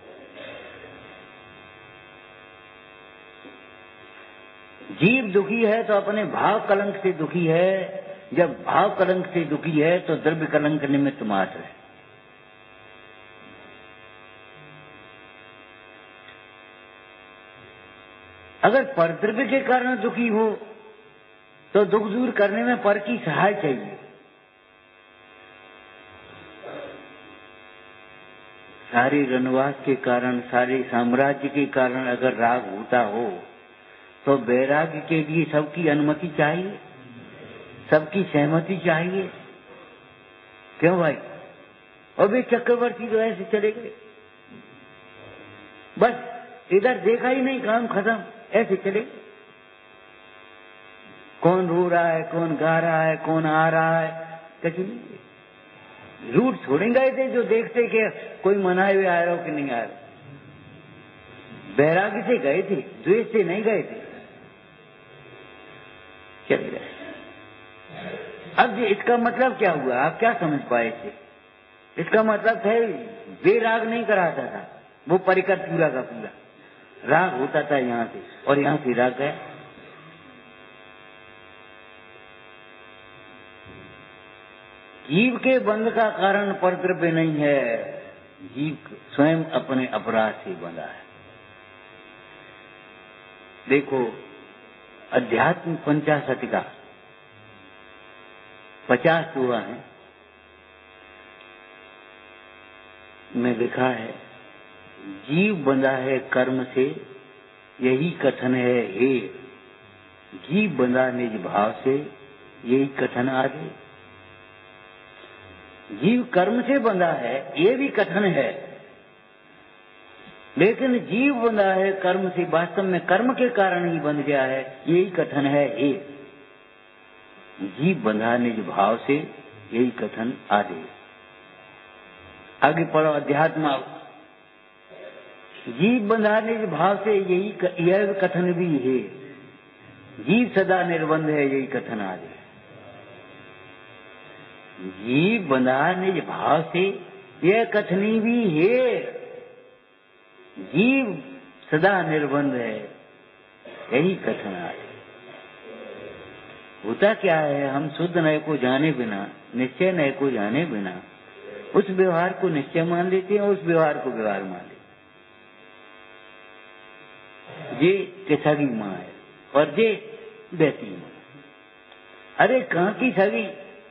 जीव दुखी है तो अपने भाव कलंक से दुखी है। जब भाव कलंक से दुखी है तो द्रव्य कलंक निमित्त मात्र है। अगर परद्रव्य के कारण दुखी हो तो दुख दूर करने में पर की सहाय चाहिए। सारे वनवास के कारण, सारे साम्राज्य के कारण अगर राग होता हो तो वैराग्य के लिए सबकी अनुमति चाहिए, सबकी सहमति चाहिए। क्यों भाई? और वे चक्रवर्ती तो ऐसे चले गए, बस इधर देखा ही नहीं, काम खत्म, ऐसे चले गए। कौन रो रहा है, कौन गा रहा है, कौन आ रहा है, कुछ नहीं। रूट छोड़े गए थे जो देखते कि कोई मनाए हुए आ रहा हो कि नहीं आ रहा। वैराग्य से गए थे, द्वेष से नहीं गए थे, चले गए। अब इसका मतलब क्या हुआ? आप क्या समझ पाए थे? इसका मतलब है वे राग नहीं कराता था, वो परिकर पूरा का पूरा राग होता था यहाँ से, और यहाँ से राग गया। जीव के बंध का कारण परद्रव्य नहीं है, जीव स्वयं अपने अपराध से बंधा है। देखो, अध्यात्म पंचाशतिका पचास हुआ है में लिखा है, जीव बंधा है कर्म से, यही कथन है हे। जीव बंधा निज भाव से, यही कथन आगे। जीव कर्म से बंधा है, ये भी कथन है, लेकिन जीव बंधा है कर्म से, वास्तव में कर्म के कारण ही बंध गया है, यही कथन है हे। जीव बंधा निज भाव से, यही कथन आगे। आगे पढ़ो अध्यात्म। जीव बंधा निज भाव से, यही यह कथन भी है। जीव सदा निर्बंध है, यही कथन आगे। जीव बंधा निज भाव से, यह कथनी भी है। जीव सदा निर्बंध है, यही कथन आगे। होता क्या है, हम शुद्ध नय को जाने बिना, निश्चय नय को जाने बिना उस व्यवहार को निश्चय मान लेते हैं, उस व्यवहार को व्यवहार मान लेते हैं। ये किसगी माँ है और ये बेटी माँ। अरे कहाँ की सगी?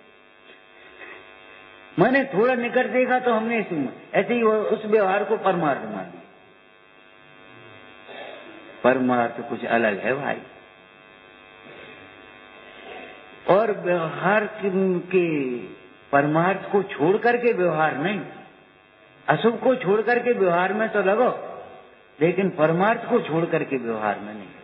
मैंने थोड़ा निकट देखा तो हमने ऐसे ही उस व्यवहार को परमार्थ मान लिया। परमार्थ कुछ अलग है भाई, और व्यवहार के परमार्थ को छोड़ करके व्यवहार नहीं। अशुभ को छोड़ करके व्यवहार में तो लगो, लेकिन परमार्थ को छोड़ करके व्यवहार में नहीं।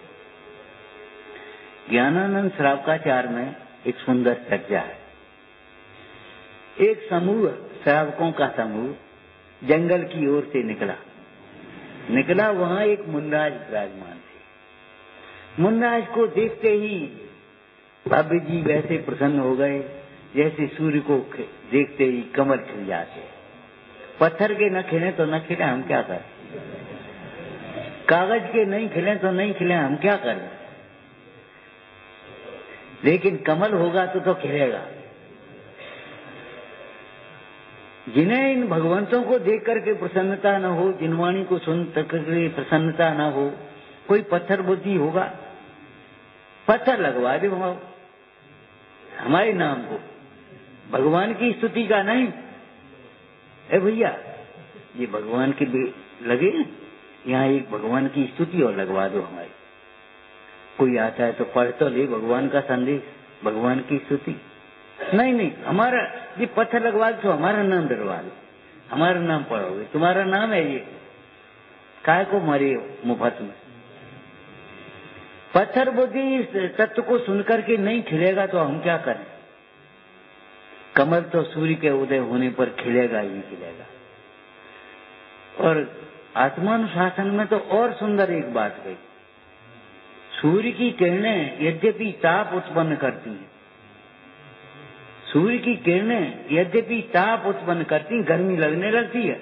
ज्ञानानंद श्रावकाचार्य में एक सुंदर चर्चा है। एक समूह श्रावकों का समूह जंगल की ओर से निकला निकला वहां एक मुनराज विराजमान थे। मुनराज को देखते ही भव्य जी वैसे प्रसन्न हो गए जैसे सूर्य को देखते ही कमल खिल जाते। पत्थर के न खिले तो न खिले, हम क्या करें? कागज के नहीं खिले तो नहीं खिले, हम क्या करें? लेकिन कमल होगा तो तो खिलेगा। जिन्हें इन भगवंतों को देख करके प्रसन्नता न हो, जिनवाणी को सुन करके प्रसन्नता न हो, कोई पत्थर बुद्धि होगा? पत्थर लगवा दे वहां हमारे नाम को, भगवान की स्तुति का नहीं। ए भैया, ये भगवान के लगे, यहाँ एक भगवान की स्तुति और लगवा दो हमारी। कोई आता है तो पढ़ तो ले भगवान का संदेश, भगवान की स्तुति। नहीं नहीं, हमारा ये पत्थर लगवा दो तो हमारा नाम डरवा दो, हमारा नाम पढ़ोगे, तुम्हारा नाम है ये, काय को मरे मुफ्त में। पत्थर बुद्धि इस तत्व को सुनकर के नहीं खिलेगा तो हम क्या करें? कमल तो सूर्य के उदय होने पर खिलेगा ही खिलेगा। और आत्मानुशासन में तो और सुंदर एक बात कही, सूर्य की किरणें यद्यपि ताप उत्पन्न करती हैं, सूर्य की किरणें यद्यपि ताप उत्पन्न करती, गर्मी लगने लगती है,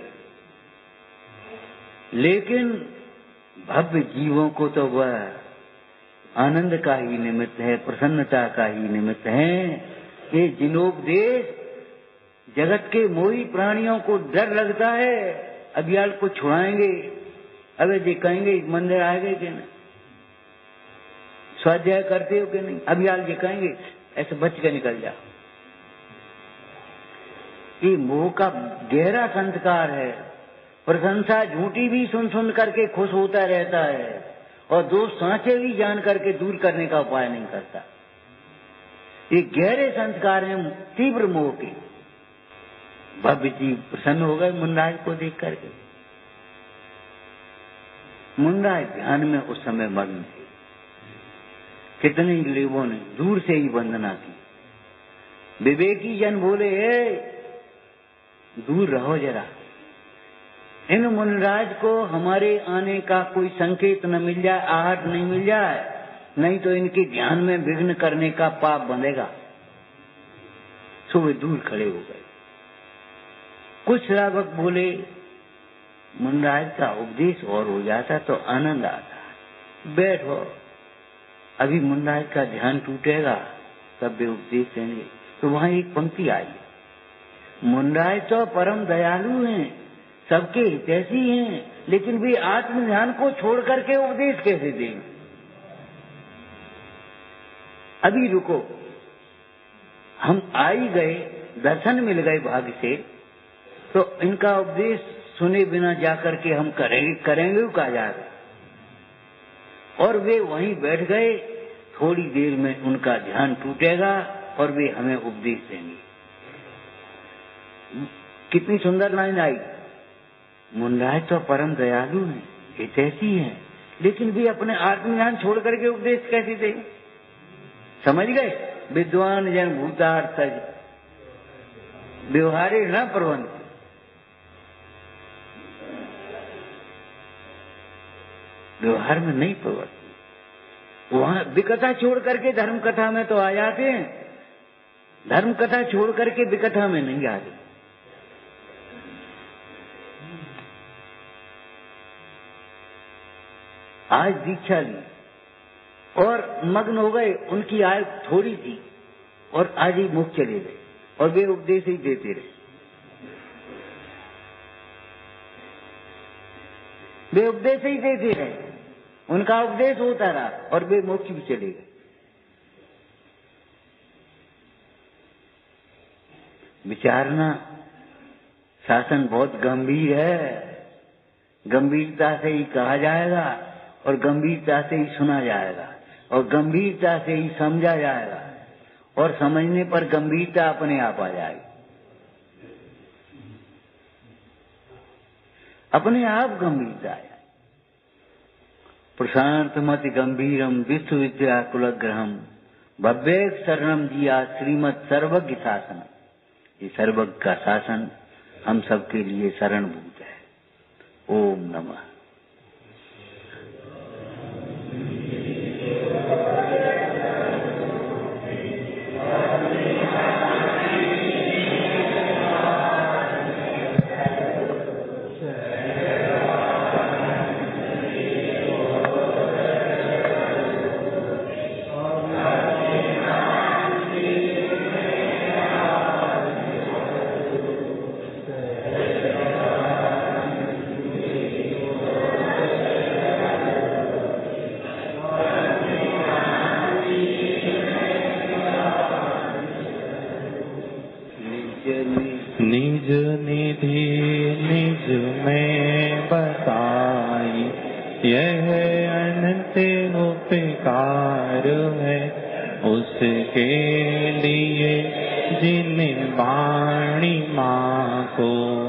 लेकिन भव्य जीवों को तो वह आनंद का ही निमित्त है, प्रसन्नता का ही निमित्त है। ये जिनोपदेश जगत के मोही प्राणियों को डर लगता है, अभियाल को छुड़ाएंगे, अबे जी कहेंगे मंदिर आएंगे कि नहीं, स्वाध्याय करते हो कि नहीं, अभियाल जी कहेंगे ऐसे बच के निकल जा। ये मोह का गहरा संस्कार है। प्रशंसा झूठी भी सुन सुन करके खुश होता रहता है और दोष सांचे भी जान करके दूर करने का उपाय नहीं करता। ये गहरे संस्कार हैं तीव्र मोह के। भव्य जी प्रसन्न हो गए मुनराज को देख करके। मुनराज ध्यान में उस समय मग्न थे। कितने लोगों ने दूर से ही वंदना की। विवेकी जन बोले, ए दूर रहो जरा, इन मुनराज को हमारे आने का कोई संकेत न मिल जाए, आहट नहीं मिल जाए, नहीं तो इनके ध्यान में विघ्न करने का पाप बंधेगा। सो वे दूर खड़े हो गए। कुछ श्रावक बोले, मुनराज का उपदेश और हो जाता तो आनंद आता, बैठो, अभी मुनराज का ध्यान टूटेगा तब वे उपदेश देंगे। तो वहां एक पंक्ति आई, मुनराज तो परम दयालु हैं, सबके हितैषी हैं, लेकिन वे आत्म ध्यान को छोड़ करके उपदेश कैसे देंगे? अभी रुको, हम आ ही गए, दर्शन मिल गए भाग्य से, तो इनका उपदेश सुने बिना जाकर के हम करेंगे करेंगे कहा जाएगा। और वे वहीं बैठ गए। थोड़ी देर में उनका ध्यान टूटेगा और वे हमें उपदेश देंगे। कितनी सुंदर लाइन आई, मुनराज तो परम दयालु हैं, हितैषी हैं, लेकिन वे अपने आत्मज्ञान छोड़ करके उपदेश कैसे दें? समझ गए? विद्वान जन भूतार्थ व्यवहारे न प्रबंध। व्यवहार में नहीं प्रवृत्ति। वहां विकथा छोड़ करके धर्म कथा में तो आ जाते हैं, धर्म कथा छोड़ करके विकथा में नहीं आते। आज दीक्षा ली और मग्न हो गए, उनकी आयु थोड़ी थी और आज ही मुख चले गए और वे उपदेश ही देते रहे। वे उपदेश ही देते रहे, उनका उपदेश होता रहा और वे मोक्ष भी चले गए। विचारना, शासन बहुत गंभीर है, गंभीरता से ही कहा जाएगा और गंभीरता से ही सुना जाएगा और गंभीरता से ही समझा जाएगा और समझने पर गंभीरता अपने आप आ जाएगी, अपने आप गंभीरता आए। प्रशांत मति गंभीरम विश्वविद्या कुलग्रहम भव्य शरणम जिया श्रीमद सर्वज्ञ शासन। ये सर्वज्ञ का शासन हम सबके लिए शरणभूत है। ओम नमः। निज निधि निज में बताई, यह अनंत उपकार है उसके लिए जिन वाणी माँ को